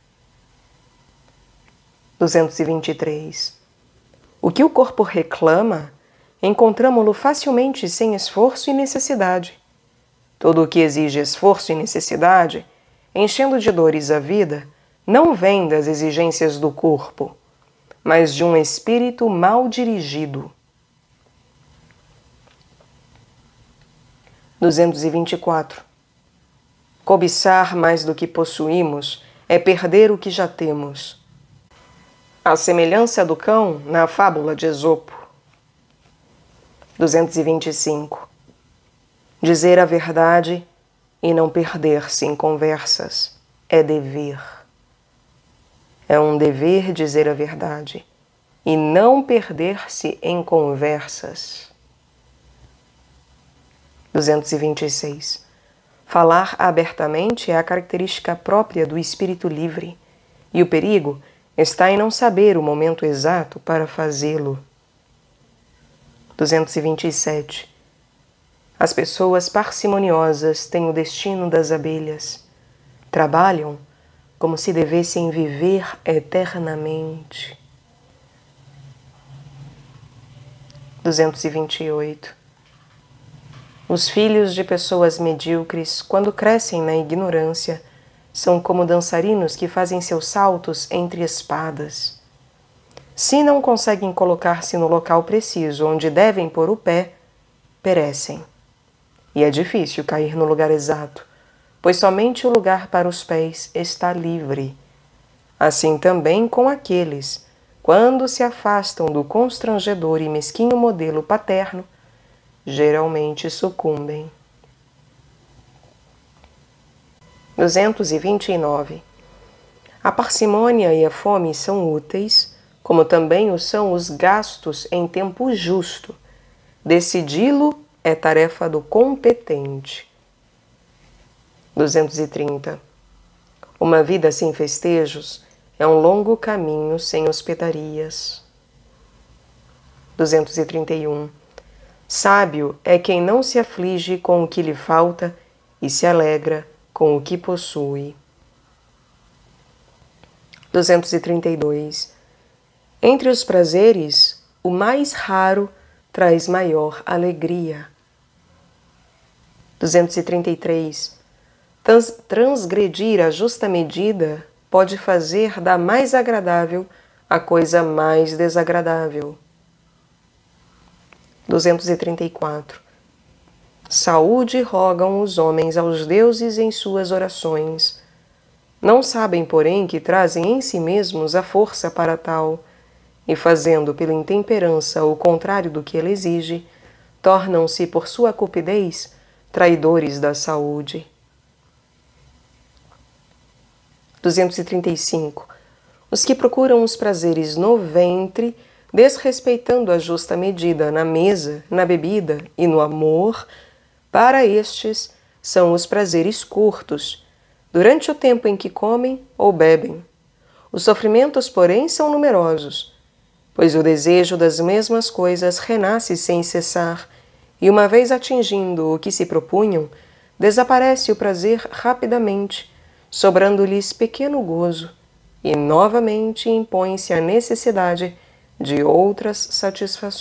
duzentos e vinte e três. O que o corpo reclama, encontramo-lo facilmente sem esforço e necessidade. Todo o que exige esforço e necessidade, enchendo de dores a vida, não vem das exigências do corpo, mas de um espírito mal dirigido. duzentos e vinte e quatro. Cobiçar mais do que possuímos é perder o que já temos. A semelhança do cão na fábula de Esopo. duzentos e vinte e cinco. Dizer a verdade e não perder-se em conversas é dever. É um dever dizer a verdade e não perder-se em conversas. duzentos e vinte e seis. Falar abertamente é a característica própria do espírito livre, e o perigo está em não saber o momento exato para fazê-lo. duzentos e vinte e sete. As pessoas parcimoniosas têm o destino das abelhas. Trabalham como se devessem viver eternamente. duzentos e vinte e oito. Os filhos de pessoas medíocres, quando crescem na ignorância, são como dançarinos que fazem seus saltos entre espadas. Se não conseguem colocar-se no local preciso onde devem pôr o pé, perecem. E é difícil cair no lugar exato, pois somente o lugar para os pés está livre. Assim também com aqueles, quando se afastam do constrangedor e mesquinho modelo paterno, geralmente sucumbem. duzentos e vinte e nove. A parcimônia e a fome são úteis, como também o são os gastos em tempo justo. Decidi-lo é tarefa do competente. duzentos e trinta. Uma vida sem festejos é um longo caminho sem hospedarias. duzentos e trinta e um. Sábio é quem não se aflige com o que lhe falta e se alegra com o que possui. duzentos e trinta e dois. Entre os prazeres, o mais raro traz maior alegria. duzentos e trinta e três. Trans transgredir a justa medida pode fazer da mais agradável a coisa mais desagradável. duzentos e trinta e quatro. Saúde rogam os homens aos deuses em suas orações. Não sabem, porém, que trazem em si mesmos a força para tal, e fazendo pela intemperança o contrário do que ele exige, tornam-se, por sua cupidez, traidores da saúde. duzentos e trinta e cinco. Os que procuram os prazeres no ventre, desrespeitando a justa medida na mesa, na bebida e no amor, para estes são os prazeres curtos, durante o tempo em que comem ou bebem. Os sofrimentos, porém, são numerosos, pois o desejo das mesmas coisas renasce sem cessar, e uma vez atingindo o que se propunham, desaparece o prazer rapidamente, sobrando-lhes pequeno gozo, e novamente impõe-se a necessidade de outras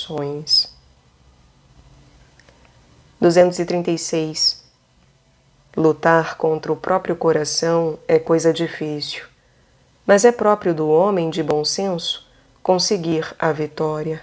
satisfações. duzentos e trinta e seis. Lutar contra o próprio coração é coisa difícil, mas é próprio do homem de bom senso conseguir a vitória.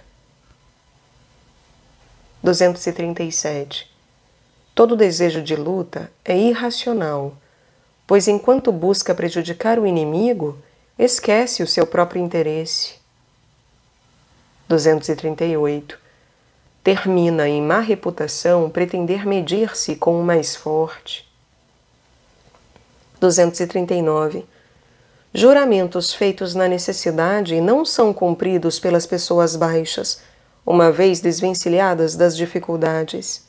duzentos e trinta e sete. Todo desejo de luta é irracional, pois enquanto busca prejudicar o inimigo, esquece o seu próprio interesse. duzentos e trinta e oito. Termina em má reputação pretender medir-se com o mais forte. duzentos e trinta e nove. Juramentos feitos na necessidade não são cumpridos pelas pessoas baixas, uma vez desvencilhadas das dificuldades.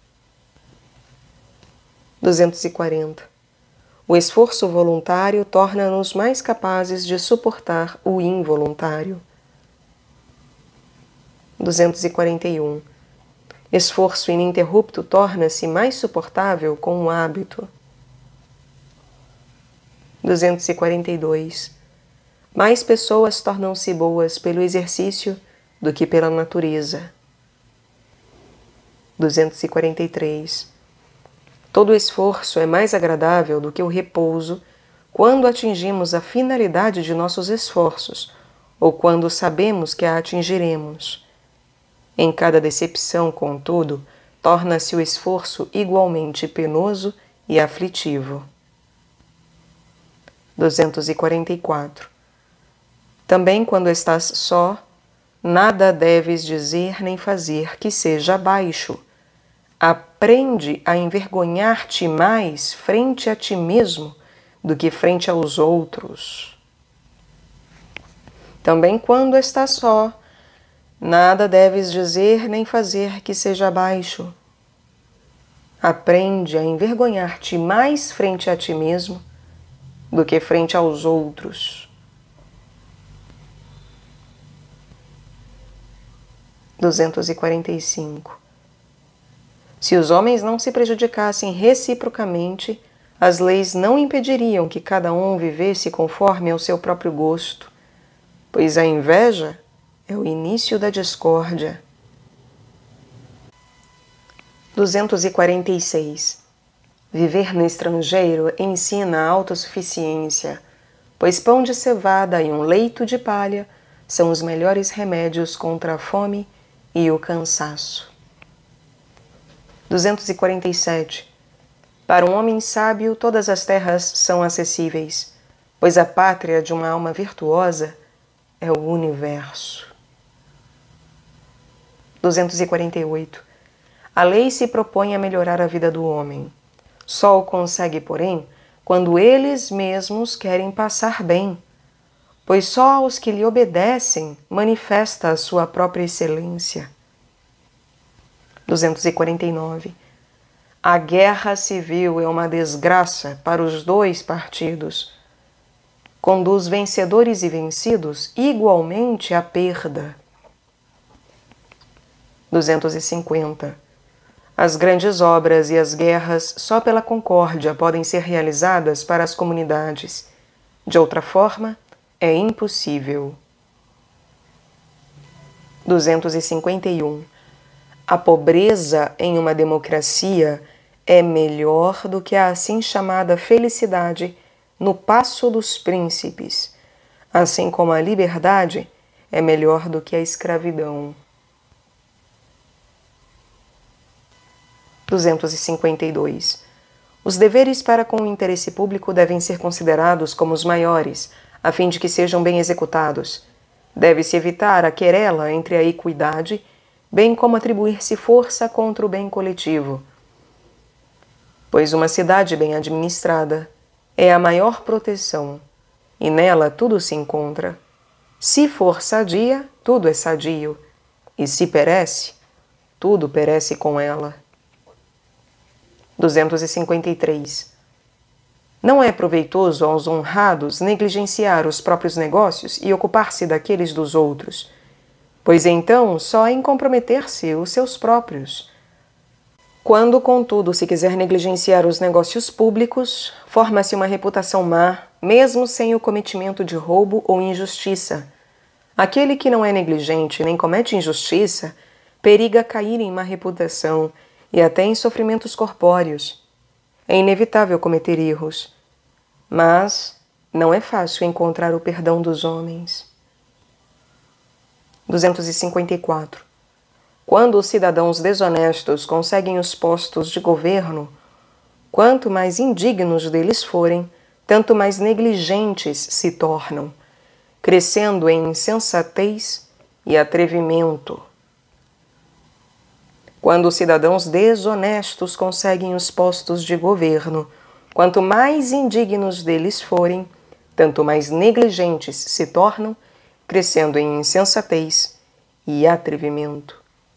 duzentos e quarenta. O esforço voluntário torna-nos mais capazes de suportar o involuntário. duzentos e quarenta e um. Esforço ininterrupto torna-se mais suportável com o hábito. duzentos e quarenta e dois. Mais pessoas tornam-se boas pelo exercício do que pela natureza. duzentos e quarenta e três. Todo esforço é mais agradável do que o repouso quando atingimos a finalidade de nossos esforços ou quando sabemos que a atingiremos. Em cada decepção, contudo, torna-se o esforço igualmente penoso e aflitivo. duzentos e quarenta e quatro. Também quando estás só, nada deves dizer nem fazer que seja baixo. Aprende a envergonhar-te mais frente a ti mesmo do que frente aos outros. Também quando estás só, nada deves dizer nem fazer que seja baixo. Aprende a envergonhar-te mais frente a ti mesmo do que frente aos outros. duzentos e quarenta e cinco. Se os homens não se prejudicassem reciprocamente, as leis não impediriam que cada um vivesse conforme ao seu próprio gosto, pois a inveja é o início da discórdia. duzentos e quarenta e seis. Viver no estrangeiro ensina a autossuficiência, pois pão de cevada e um leito de palha são os melhores remédios contra a fome e o cansaço. duzentos e quarenta e sete. Para um homem sábio, todas as terras são acessíveis, pois a pátria de uma alma virtuosa é o universo. duzentos e quarenta e oito. A lei se propõe a melhorar a vida do homem. Só o consegue, porém, quando eles mesmos querem passar bem, pois só aos que lhe obedecem manifesta a sua própria excelência. duzentos e quarenta e nove. A guerra civil é uma desgraça para os dois partidos. Conduz vencedores e vencidos igualmente à perda. duzentos e cinquenta. As grandes obras e as guerras só pela concórdia podem ser realizadas para as comunidades. De outra forma, é impossível. duzentos e cinquenta e um. A pobreza em uma democracia é melhor do que a assim chamada felicidade no paço dos príncipes, assim como a liberdade é melhor do que a escravidão. duzentos e cinquenta e dois. Os deveres para com o interesse público devem ser considerados como os maiores, a fim de que sejam bem executados. Deve-se evitar a querela entre a equidade, bem como atribuir-se força contra o bem coletivo. Pois uma cidade bem administrada é a maior proteção, e nela tudo se encontra. Se for sadia, tudo é sadio, e se perece, tudo perece com ela. duzentos e cinquenta e três. Não é proveitoso aos honrados negligenciar os próprios negócios e ocupar-se daqueles dos outros, pois então só em comprometer-se os seus próprios. Quando, contudo, se quiser negligenciar os negócios públicos, forma-se uma reputação má, mesmo sem o cometimento de roubo ou injustiça. Aquele que não é negligente nem comete injustiça, periga cair em má reputação e até em sofrimentos corpóreos. É inevitável cometer erros, mas não é fácil encontrar o perdão dos homens. duzentos e cinquenta e quatro. Quando os cidadãos desonestos conseguem os postos de governo, quanto mais indignos deles forem, tanto mais negligentes se tornam, crescendo em insensatez e atrevimento. Quando os cidadãos desonestos conseguem os postos de governo, quanto mais indignos deles forem, tanto mais negligentes se tornam, crescendo em insensatez e atrevimento.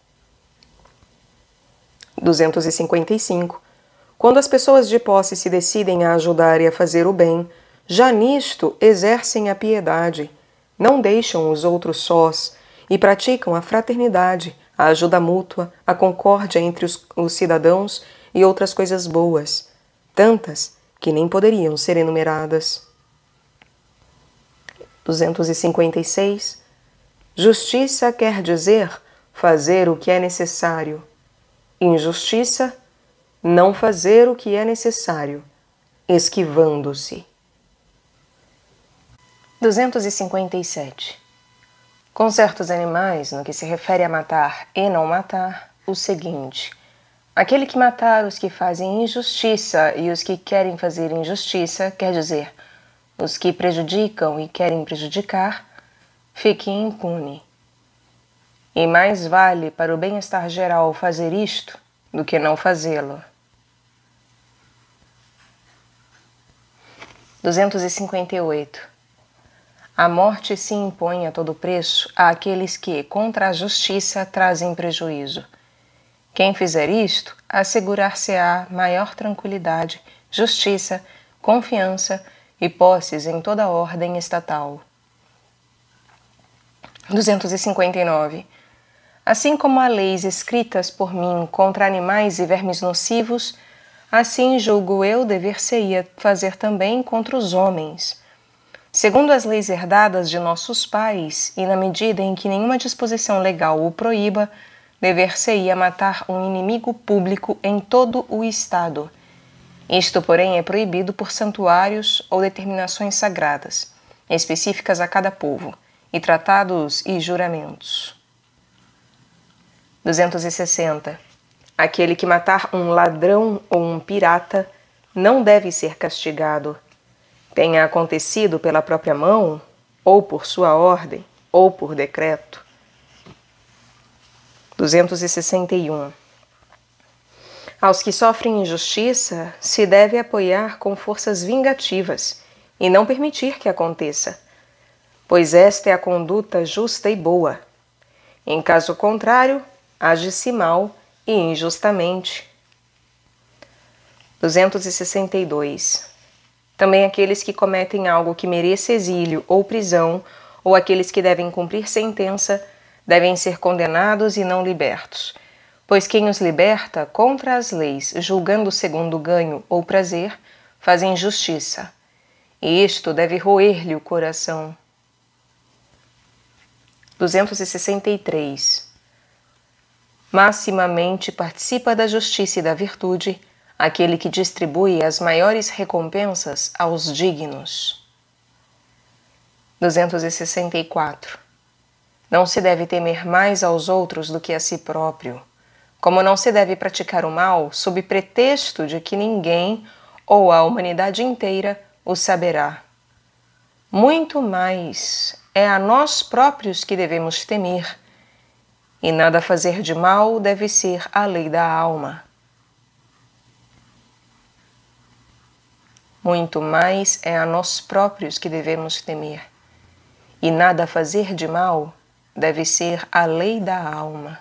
duzentos e cinquenta e cinco. Quando as pessoas de posse se decidem a ajudar e a fazer o bem, já nisto exercem a piedade, não deixam os outros sós e praticam a fraternidade, a ajuda mútua, a concórdia entre os, os cidadãos e outras coisas boas, tantas que nem poderiam ser enumeradas. duzentos e cinquenta e seis. Justiça quer dizer fazer o que é necessário. Injustiça, não fazer o que é necessário, esquivando-se. duzentos e cinquenta e sete. Com certos animais, no que se refere a matar e não matar, o seguinte: aquele que matar os que fazem injustiça e os que querem fazer injustiça, quer dizer, os que prejudicam e querem prejudicar, fique impune. E mais vale para o bem-estar geral fazer isto do que não fazê-lo. duzentos e cinquenta e oito. A morte se impõe a todo preço àqueles que, contra a justiça, trazem prejuízo. Quem fizer isto, assegurar-se-á maior tranquilidade, justiça, confiança e posses em toda a ordem estatal. duzentos e cinquenta e nove. Assim como há leis escritas por mim contra animais e vermes nocivos, assim julgo eu dever-se-ia fazer também contra os homens. Segundo as leis herdadas de nossos pais, e na medida em que nenhuma disposição legal o proíba, dever-se-ia matar um inimigo público em todo o Estado. Isto, porém, é proibido por santuários ou determinações sagradas, específicas a cada povo, e tratados e juramentos. duzentos e sessenta. Aquele que matar um ladrão ou um pirata não deve ser castigado, tenha acontecido pela própria mão, ou por sua ordem, ou por decreto. duzentos e sessenta e um. Aos que sofrem injustiça se deve apoiar com forças vingativas e não permitir que aconteça, pois esta é a conduta justa e boa. Em caso contrário, age-se mal e injustamente. duzentos e sessenta e dois. Também aqueles que cometem algo que mereça exílio ou prisão, ou aqueles que devem cumprir sentença, devem ser condenados e não libertos, pois quem os liberta contra as leis, julgando segundo ganho ou prazer, fazem injustiça, e isto deve roer-lhe o coração. duzentos e sessenta e três. Maximamente participa da justiça e da virtude aquele que distribui as maiores recompensas aos dignos. duzentos e sessenta e quatro. Não se deve temer mais aos outros do que a si próprio, como não se deve praticar o mal sob pretexto de que ninguém ou a humanidade inteira o saberá. Muito mais é a nós próprios que devemos temer, e nada fazer de mal deve ser a lei da alma. Muito mais é a nós próprios que devemos temer, e nada fazer de mal deve ser a lei da alma.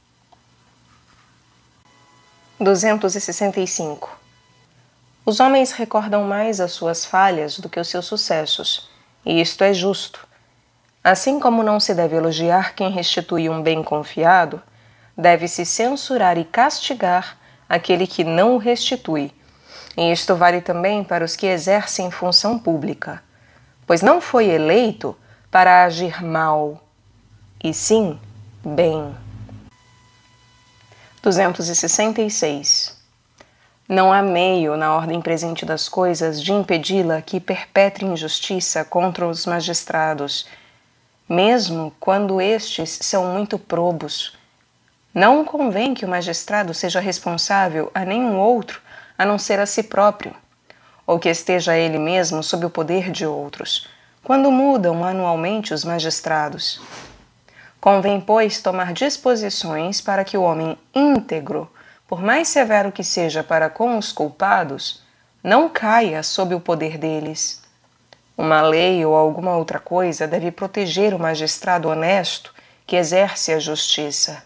duzentos e sessenta e cinco. Os homens recordam mais as suas falhas do que os seus sucessos, e isto é justo. Assim como não se deve elogiar quem restitui um bem confiado, deve-se censurar e castigar aquele que não o restitui. E isto vale também para os que exercem função pública, pois não foi eleito para agir mal, e sim bem. duzentos e sessenta e seis. Não há meio, na ordem presente das coisas, de impedi-la que perpetre injustiça contra os magistrados, mesmo quando estes são muito probos. Não convém que o magistrado seja responsável a nenhum outro, a não ser a si próprio, ou que esteja ele mesmo sob o poder de outros, quando mudam anualmente os magistrados. Convém, pois, tomar disposições para que o homem íntegro, por mais severo que seja para com os culpados, não caia sob o poder deles. Uma lei ou alguma outra coisa deve proteger o magistrado honesto que exerce a justiça.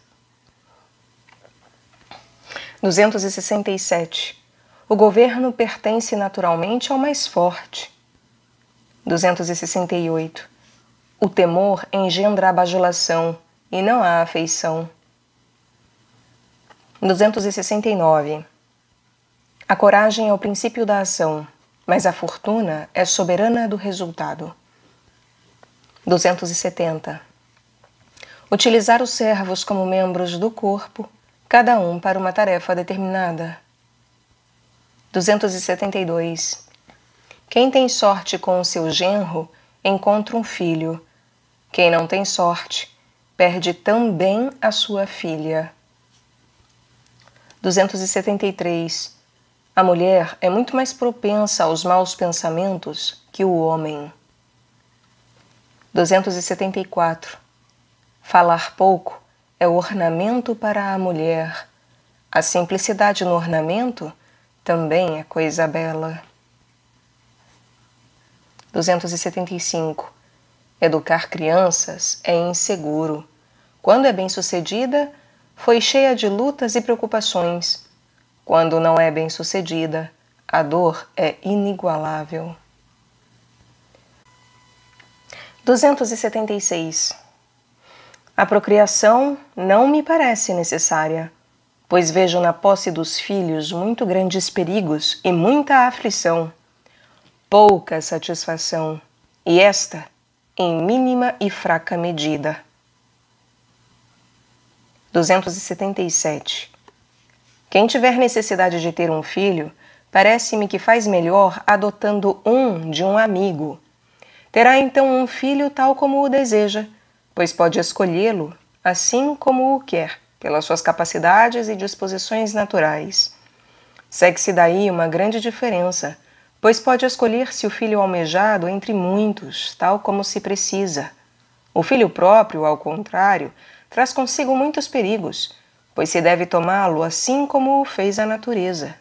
duzentos e sessenta e sete. O governo pertence naturalmente ao mais forte. duzentos e sessenta e oito. O temor engendra a bajulação e não a afeição. duzentos e sessenta e nove. A coragem é o princípio da ação, mas a fortuna é soberana do resultado. duzentos e setenta. Utilizar os servos como membros do corpo, cada um para uma tarefa determinada. duzentos e setenta e dois. Quem tem sorte com o seu genro, encontra um filho. Quem não tem sorte, perde também a sua filha. duzentos e setenta e três. A mulher é muito mais propensa aos maus pensamentos que o homem. duzentos e setenta e quatro. Falar pouco é ornamento para a mulher. A simplicidade no ornamento também é coisa bela. duzentos e setenta e cinco. Educar crianças é inseguro. Quando é bem-sucedida, foi cheia de lutas e preocupações. Quando não é bem-sucedida, a dor é inigualável. duzentos e setenta e seis. A procriação não me parece necessária, pois vejo na posse dos filhos muito grandes perigos e muita aflição, pouca satisfação, e esta em mínima e fraca medida. duzentos e setenta e sete. Quem tiver necessidade de ter um filho, parece-me que faz melhor adotando um de um amigo. Terá então um filho tal como o deseja, pois pode escolhê-lo assim como o quer, pelas suas capacidades e disposições naturais. Segue-se daí uma grande diferença, pois pode escolher-se o filho almejado entre muitos, tal como se precisa. O filho próprio, ao contrário, traz consigo muitos perigos, pois se deve tomá-lo assim como o fez a natureza.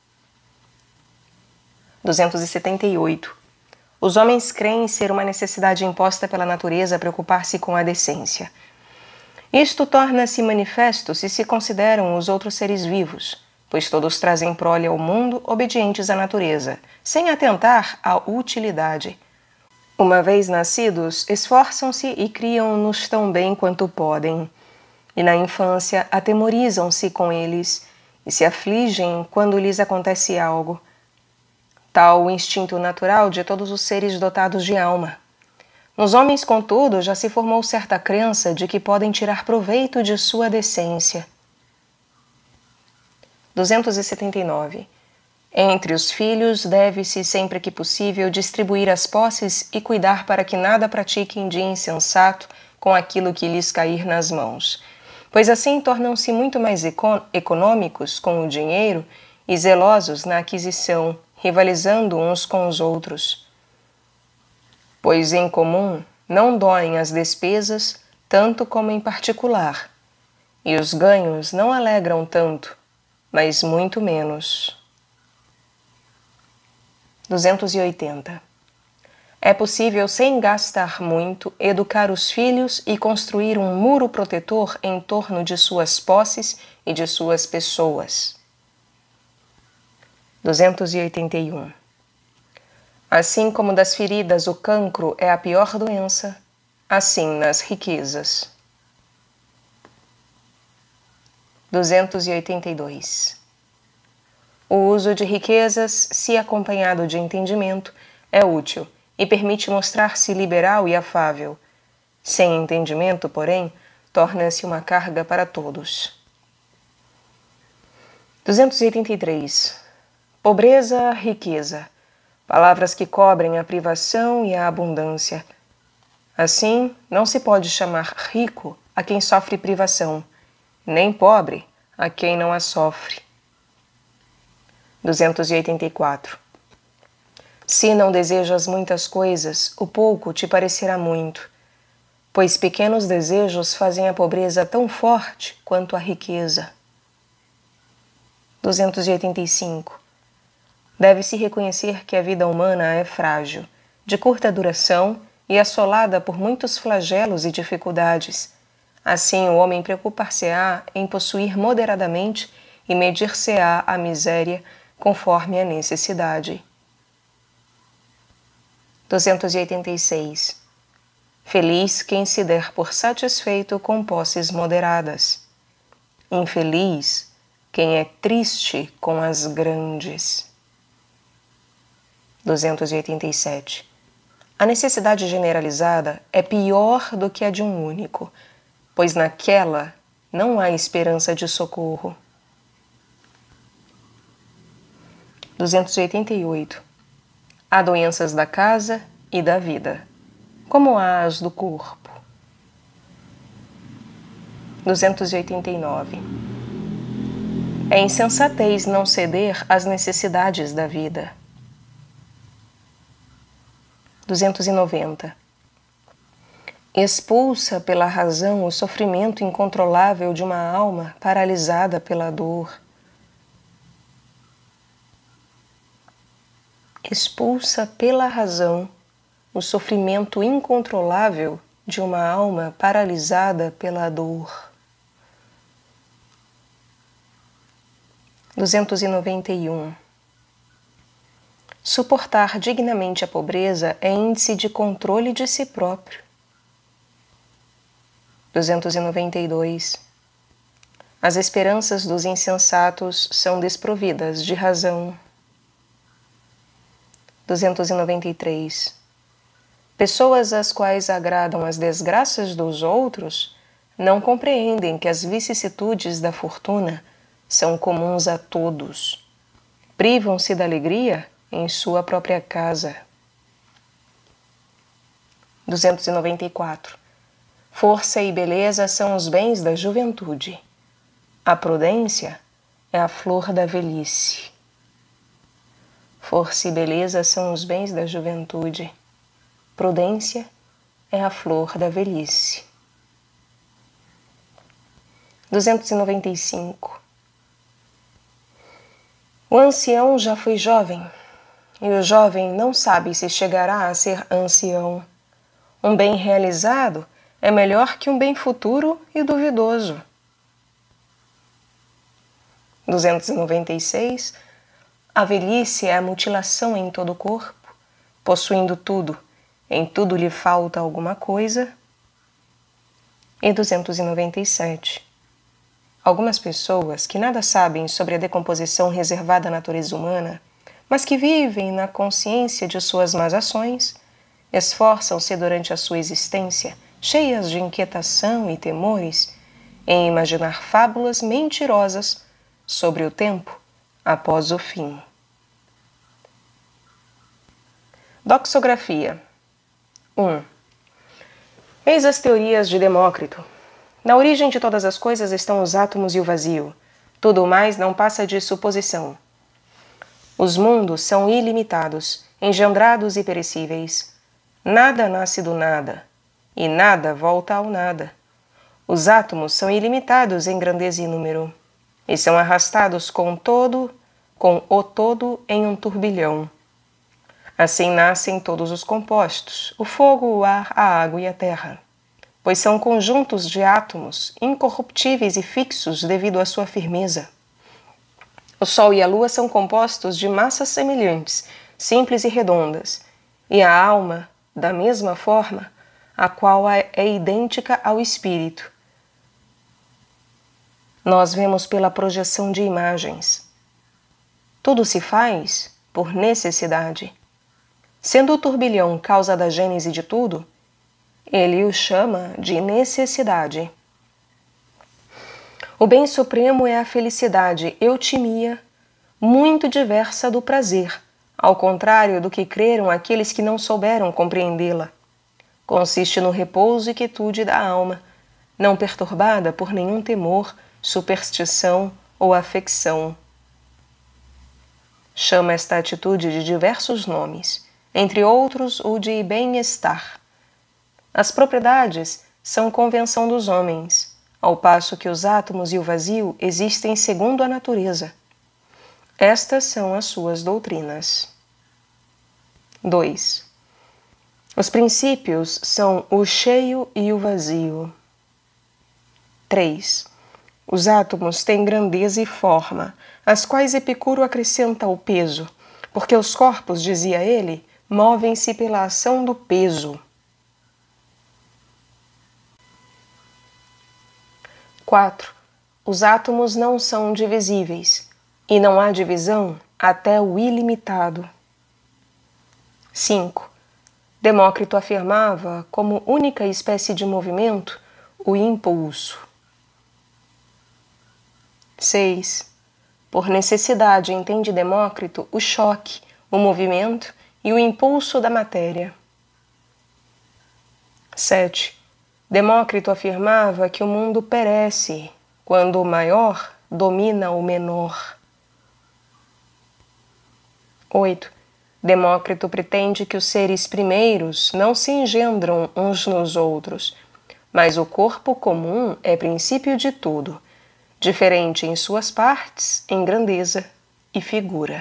duzentos e setenta e oito. Os homens creem ser uma necessidade imposta pela natureza preocupar-se com a decência. Isto torna-se manifesto se se consideram os outros seres vivos, pois todos trazem prole ao mundo obedientes à natureza, sem atentar à utilidade. Uma vez nascidos, esforçam-se e criam-nos tão bem quanto podem, e na infância atemorizam-se com eles e se afligem quando lhes acontece algo. Tal o instinto natural de todos os seres dotados de alma. Nos homens, contudo, já se formou certa crença de que podem tirar proveito de sua decência. duzentos e setenta e nove. Entre os filhos, deve-se, sempre que possível, distribuir as posses e cuidar para que nada pratiquem de insensato com aquilo que lhes cair nas mãos, pois assim tornam-se muito mais econômicos com o dinheiro e zelosos na aquisição, rivalizando uns com os outros. Pois em comum não doem as despesas tanto como em particular, e os ganhos não alegram tanto, mas muito menos. duzentos e oitenta. É possível, sem gastar muito, educar os filhos e construir um muro protetor em torno de suas posses e de suas pessoas. duzentos e oitenta e um. Assim como das feridas o cancro é a pior doença, assim nas riquezas. duzentos e oitenta e dois. O uso de riquezas, se acompanhado de entendimento, é útil e permite mostrar-se liberal e afável. Sem entendimento, porém, torna-se uma carga para todos. duzentos e oitenta e três. Pobreza, riqueza, palavras que cobrem a privação e a abundância. Assim, não se pode chamar rico a quem sofre privação, nem pobre a quem não a sofre. duzentos e oitenta e quatro. Se não desejas muitas coisas, o pouco te parecerá muito, pois pequenos desejos fazem a pobreza tão forte quanto a riqueza. duzentos e oitenta e cinco. Deve-se reconhecer que a vida humana é frágil, de curta duração e assolada por muitos flagelos e dificuldades. Assim, o homem preocupar-se-á em possuir moderadamente e medir-se-á a miséria conforme a necessidade. duzentos e oitenta e seis. Feliz quem se der por satisfeito com posses moderadas. Infeliz quem é triste com as grandes. duzentos e oitenta e sete. A necessidade generalizada é pior do que a de um único, pois naquela não há esperança de socorro. duzentos e oitenta e oito. Há doenças da casa e da vida, como há as do corpo. duzentos e oitenta e nove. É insensatez não ceder às necessidades da vida. duzentos e noventa. Expulsa pela razão o sofrimento incontrolável de uma alma paralisada pela dor. Expulsa pela razão o sofrimento incontrolável de uma alma paralisada pela dor. duzentos e noventa e um. Suportar dignamente a pobreza é índice de controle de si próprio. duzentos e noventa e dois. As esperanças dos insensatos são desprovidas de razão. duzentos e noventa e três. Pessoas às quais agradam as desgraças dos outros não compreendem que as vicissitudes da fortuna são comuns a todos. Privam-se da alegria em sua própria casa. duzentos e noventa e quatro. Força e beleza são os bens da juventude. A prudência é a flor da velhice. Força e beleza são os bens da juventude. Prudência é a flor da velhice. duzentos e noventa e cinco. O ancião já foi jovem, e o jovem não sabe se chegará a ser ancião. Um bem realizado é melhor que um bem futuro e duvidoso. duzentos e noventa e seis. A velhice é a mutilação em todo o corpo, possuindo tudo, em tudo lhe falta alguma coisa. E duzentos e noventa e sete. Algumas pessoas que nada sabem sobre a decomposição reservada à natureza humana, mas que vivem na consciência de suas más ações, esforçam-se durante a sua existência, cheias de inquietação e temores, em imaginar fábulas mentirosas sobre o tempo após o fim. Doxografia. um. Eis as teorias de Demócrito. Na origem de todas as coisas estão os átomos e o vazio. Tudo o mais não passa de suposição. Os mundos são ilimitados, engendrados e perecíveis. Nada nasce do nada, e nada volta ao nada. Os átomos são ilimitados em grandeza e número, e são arrastados com todo, com o todo em um turbilhão. Assim nascem todos os compostos, o fogo, o ar, a água e a terra, pois são conjuntos de átomos incorruptíveis e fixos devido à sua firmeza. O Sol e a Lua são compostos de massas semelhantes, simples e redondas, e a alma, da mesma forma, a qual é idêntica ao espírito. Nós vemos pela projeção de imagens. Tudo se faz por necessidade. Sendo o turbilhão causa da gênese de tudo, ele o chama de necessidade. O bem supremo é a felicidade eutimia, muito diversa do prazer, ao contrário do que creram aqueles que não souberam compreendê-la. Consiste no repouso e quietude da alma, não perturbada por nenhum temor, superstição ou afecção. Chama esta atitude de diversos nomes, entre outros o de bem-estar. As propriedades são convenção dos homens, ao passo que os átomos e o vazio existem segundo a natureza. Estas são as suas doutrinas. dois. Os princípios são o cheio e o vazio. três. Os átomos têm grandeza e forma, às quais Epicuro acrescenta o peso, porque os corpos, dizia ele, movem-se pela ação do peso. quatro. Os átomos não são divisíveis, e não há divisão até o ilimitado. cinco. Demócrito afirmava como única espécie de movimento o impulso. seis. Por necessidade entende Demócrito o choque, o movimento e o impulso da matéria. sete. Demócrito afirmava que o mundo perece quando o maior domina o menor. oito. Demócrito pretende que os seres primeiros não se engendram uns nos outros, mas o corpo comum é princípio de tudo, diferente em suas partes, em grandeza e figura.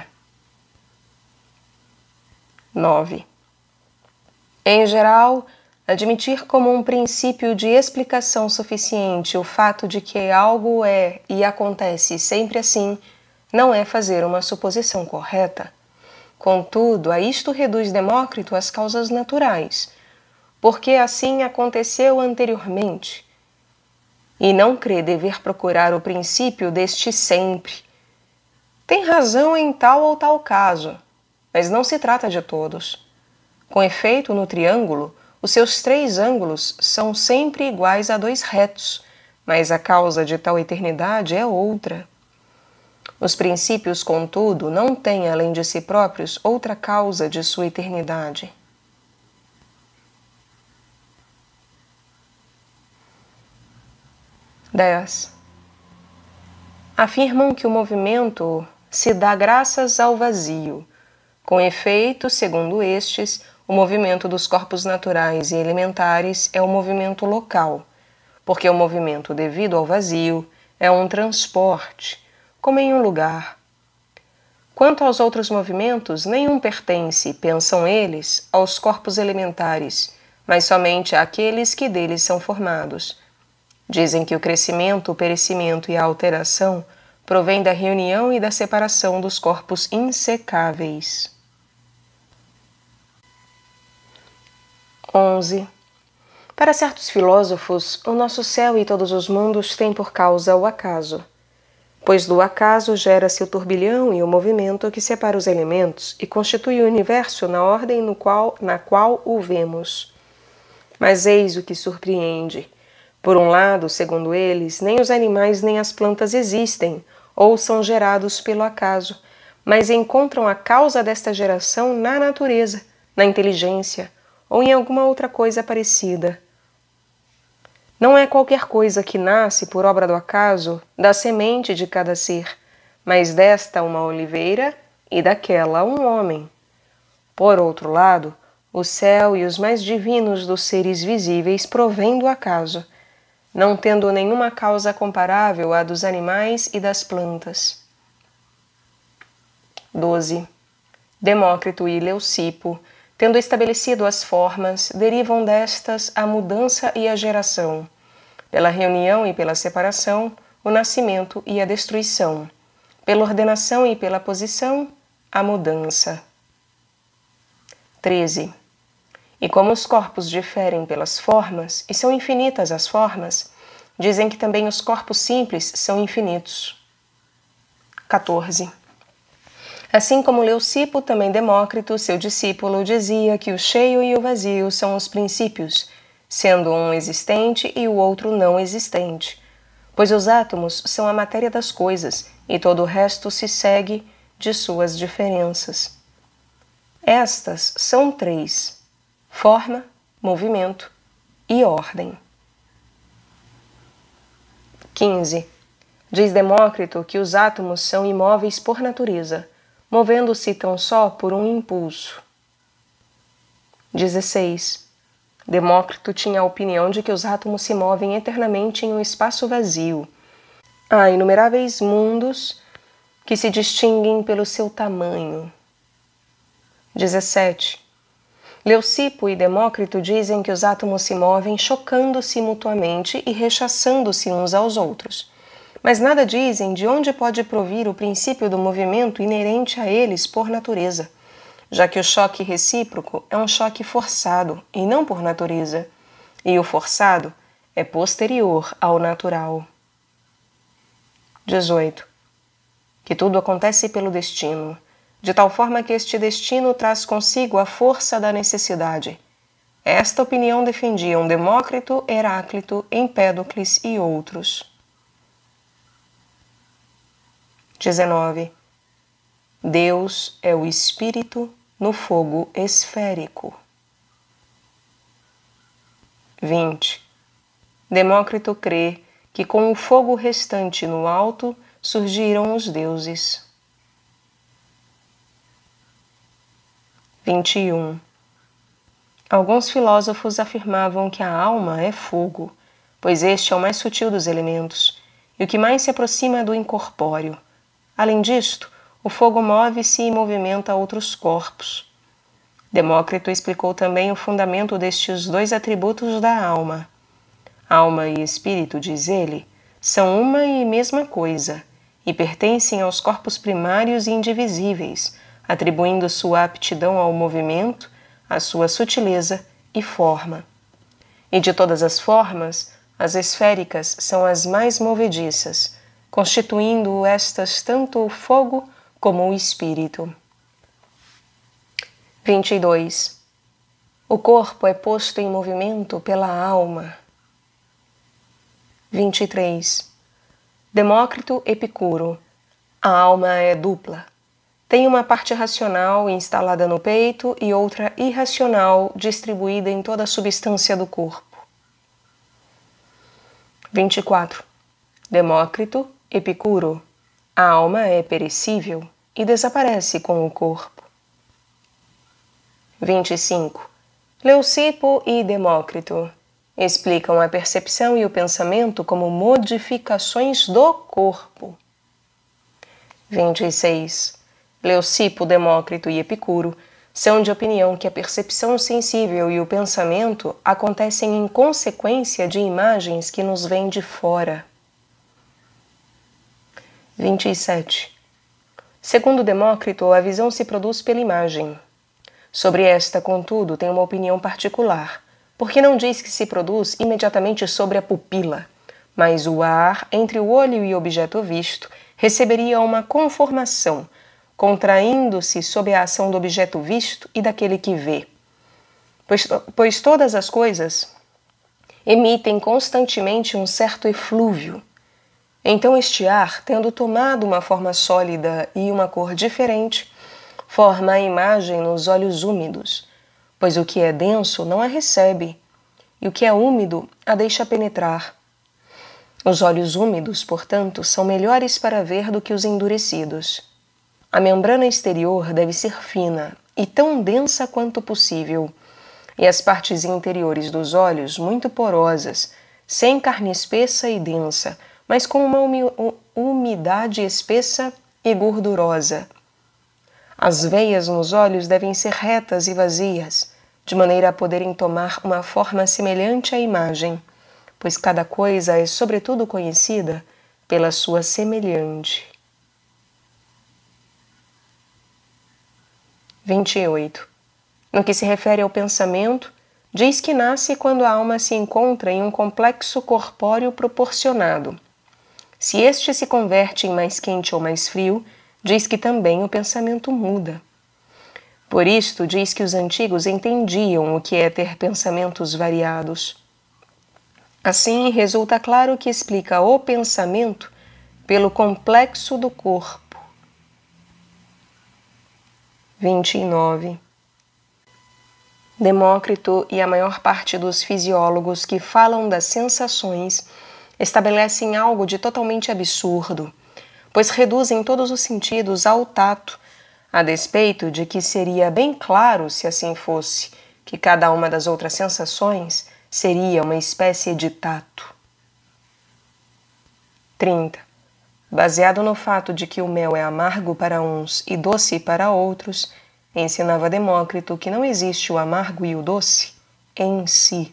nove. Em geral, admitir como um princípio de explicação suficiente o fato de que algo é e acontece sempre assim, não é fazer uma suposição correta. Contudo, a isto reduz Demócrito as causas naturais, porque assim aconteceu anteriormente, e não crê dever procurar o princípio deste sempre. Tem razão em tal ou tal caso, mas não se trata de todos. Com efeito, no triângulo, os seus três ângulos são sempre iguais a dois retos, mas a causa de tal eternidade é outra. Os princípios, contudo, não têm além de si próprios outra causa de sua eternidade. dez. Afirmam que o movimento se dá graças ao vazio. Com efeito, segundo estes, o movimento dos corpos naturais e elementares é um movimento local, porque o movimento devido ao vazio é um transporte, como em um lugar. Quanto aos outros movimentos, nenhum pertence, pensam eles, aos corpos elementares, mas somente àqueles que deles são formados. Dizem que o crescimento, o perecimento e a alteração provém da reunião e da separação dos corpos insecáveis. onze. Para certos filósofos, o nosso céu e todos os mundos têm por causa o acaso, pois do acaso gera-se o turbilhão e o movimento que separa os elementos e constitui o universo na ordem no qual, na qual o vemos. Mas eis o que surpreende. Por um lado, segundo eles, nem os animais nem as plantas existem, ou são gerados pelo acaso, mas encontram a causa desta geração na natureza, na inteligência, ou em alguma outra coisa parecida. Não é qualquer coisa que nasce por obra do acaso da semente de cada ser, mas desta uma oliveira e daquela um homem. Por outro lado, o céu e os mais divinos dos seres visíveis provêm do acaso, não tendo nenhuma causa comparável à dos animais e das plantas. doze. Demócrito e Leucipo, tendo estabelecido as formas, derivam destas a mudança e a geração, pela reunião e pela separação, o nascimento e a destruição, pela ordenação e pela posição, a mudança. treze. E como os corpos diferem pelas formas, e são infinitas as formas, dizem que também os corpos simples são infinitos. quatorze. Assim como Leucipo, também Demócrito, seu discípulo, dizia que o cheio e o vazio são os princípios, sendo um existente e o outro não existente, pois os átomos são a matéria das coisas e todo o resto se segue de suas diferenças. Estas são três: forma, movimento e ordem. quinze. Diz Demócrito que os átomos são imóveis por natureza, movendo-se tão só por um impulso. dezesseis. Demócrito tinha a opinião de que os átomos se movem eternamente em um espaço vazio. Há inumeráveis mundos que se distinguem pelo seu tamanho. dezessete. Leucipo e Demócrito dizem que os átomos se movem chocando-se mutuamente e rechaçando-se uns aos outros, mas nada dizem de onde pode provir o princípio do movimento inerente a eles por natureza, já que o choque recíproco é um choque forçado e não por natureza, e o forçado é posterior ao natural. dezoito. Que tudo acontece pelo destino, de tal forma que este destino traz consigo a força da necessidade. Esta opinião defendiam Demócrito, Heráclito, Empédocles e outros. dezenove. Deus é o Espírito no fogo esférico. vinte. Demócrito crê que com o fogo restante no alto surgiram os deuses. vinte e um. Alguns filósofos afirmavam que a alma é fogo, pois este é o mais sutil dos elementos e o que mais se aproxima do incorpóreo. Além disto, o fogo move-se e movimenta outros corpos. Demócrito explicou também o fundamento destes dois atributos da alma. Alma e espírito, diz ele, são uma e mesma coisa e pertencem aos corpos primários e indivisíveis, atribuindo sua aptidão ao movimento, a sua sutileza e forma. E de todas as formas, as esféricas são as mais movediças, constituindo estas tanto o fogo como o espírito. vinte e dois. O corpo é posto em movimento pela alma. vinte e três. Demócrito Epicuro. A alma é dupla. Tem uma parte racional instalada no peito e outra irracional distribuída em toda a substância do corpo. vinte e quatro. Demócrito Epicuro. A alma é perecível e desaparece com o corpo. vinte e cinco. Leucipo e Demócrito explicam a percepção e o pensamento como modificações do corpo. vinte e seis. Leucipo, Demócrito e Epicuro são de opinião que a percepção sensível e o pensamento acontecem em consequência de imagens que nos vêm de fora. vinte e sete. Segundo Demócrito, a visão se produz pela imagem. Sobre esta, contudo, tem uma opinião particular, porque não diz que se produz imediatamente sobre a pupila, mas o ar entre o olho e o objeto visto receberia uma conformação, contraindo-se sob a ação do objeto visto e daquele que vê. Pois, pois todas as coisas emitem constantemente um certo eflúvio. Então este ar, tendo tomado uma forma sólida e uma cor diferente, forma a imagem nos olhos úmidos, pois o que é denso não a recebe, e o que é úmido a deixa penetrar. Os olhos úmidos, portanto, são melhores para ver do que os endurecidos. A membrana exterior deve ser fina e tão densa quanto possível, e as partes interiores dos olhos muito porosas, sem carne espessa e densa, mas com uma umidade espessa e gordurosa. As veias nos olhos devem ser retas e vazias, de maneira a poderem tomar uma forma semelhante à imagem, pois cada coisa é sobretudo conhecida pela sua semelhante. vinte e oito. No que se refere ao pensamento, diz que nasce quando a alma se encontra em um complexo corpóreo proporcionado. Se este se converte em mais quente ou mais frio, diz que também o pensamento muda. Por isto, diz que os antigos entendiam o que é ter pensamentos variados. Assim, resulta claro que explica o pensamento pelo complexo do corpo. vinte e nove. Demócrito e a maior parte dos fisiólogos que falam das sensações estabelecem algo de totalmente absurdo, pois reduzem todos os sentidos ao tato, a despeito de que seria bem claro, se assim fosse, que cada uma das outras sensações seria uma espécie de tato. trinta. Baseado no fato de que o mel é amargo para uns e doce para outros, ensinava Demócrito que não existe o amargo e o doce em si.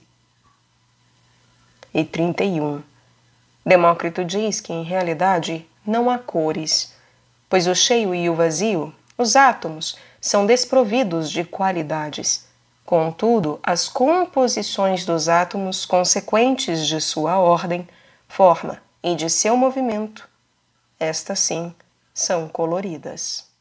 E trinta e um. Demócrito diz que, em realidade, não há cores, pois o cheio e o vazio, os átomos, são desprovidos de qualidades. Contudo, as composições dos átomos consequentes de sua ordem, forma e de seu movimento, estas sim, são coloridas.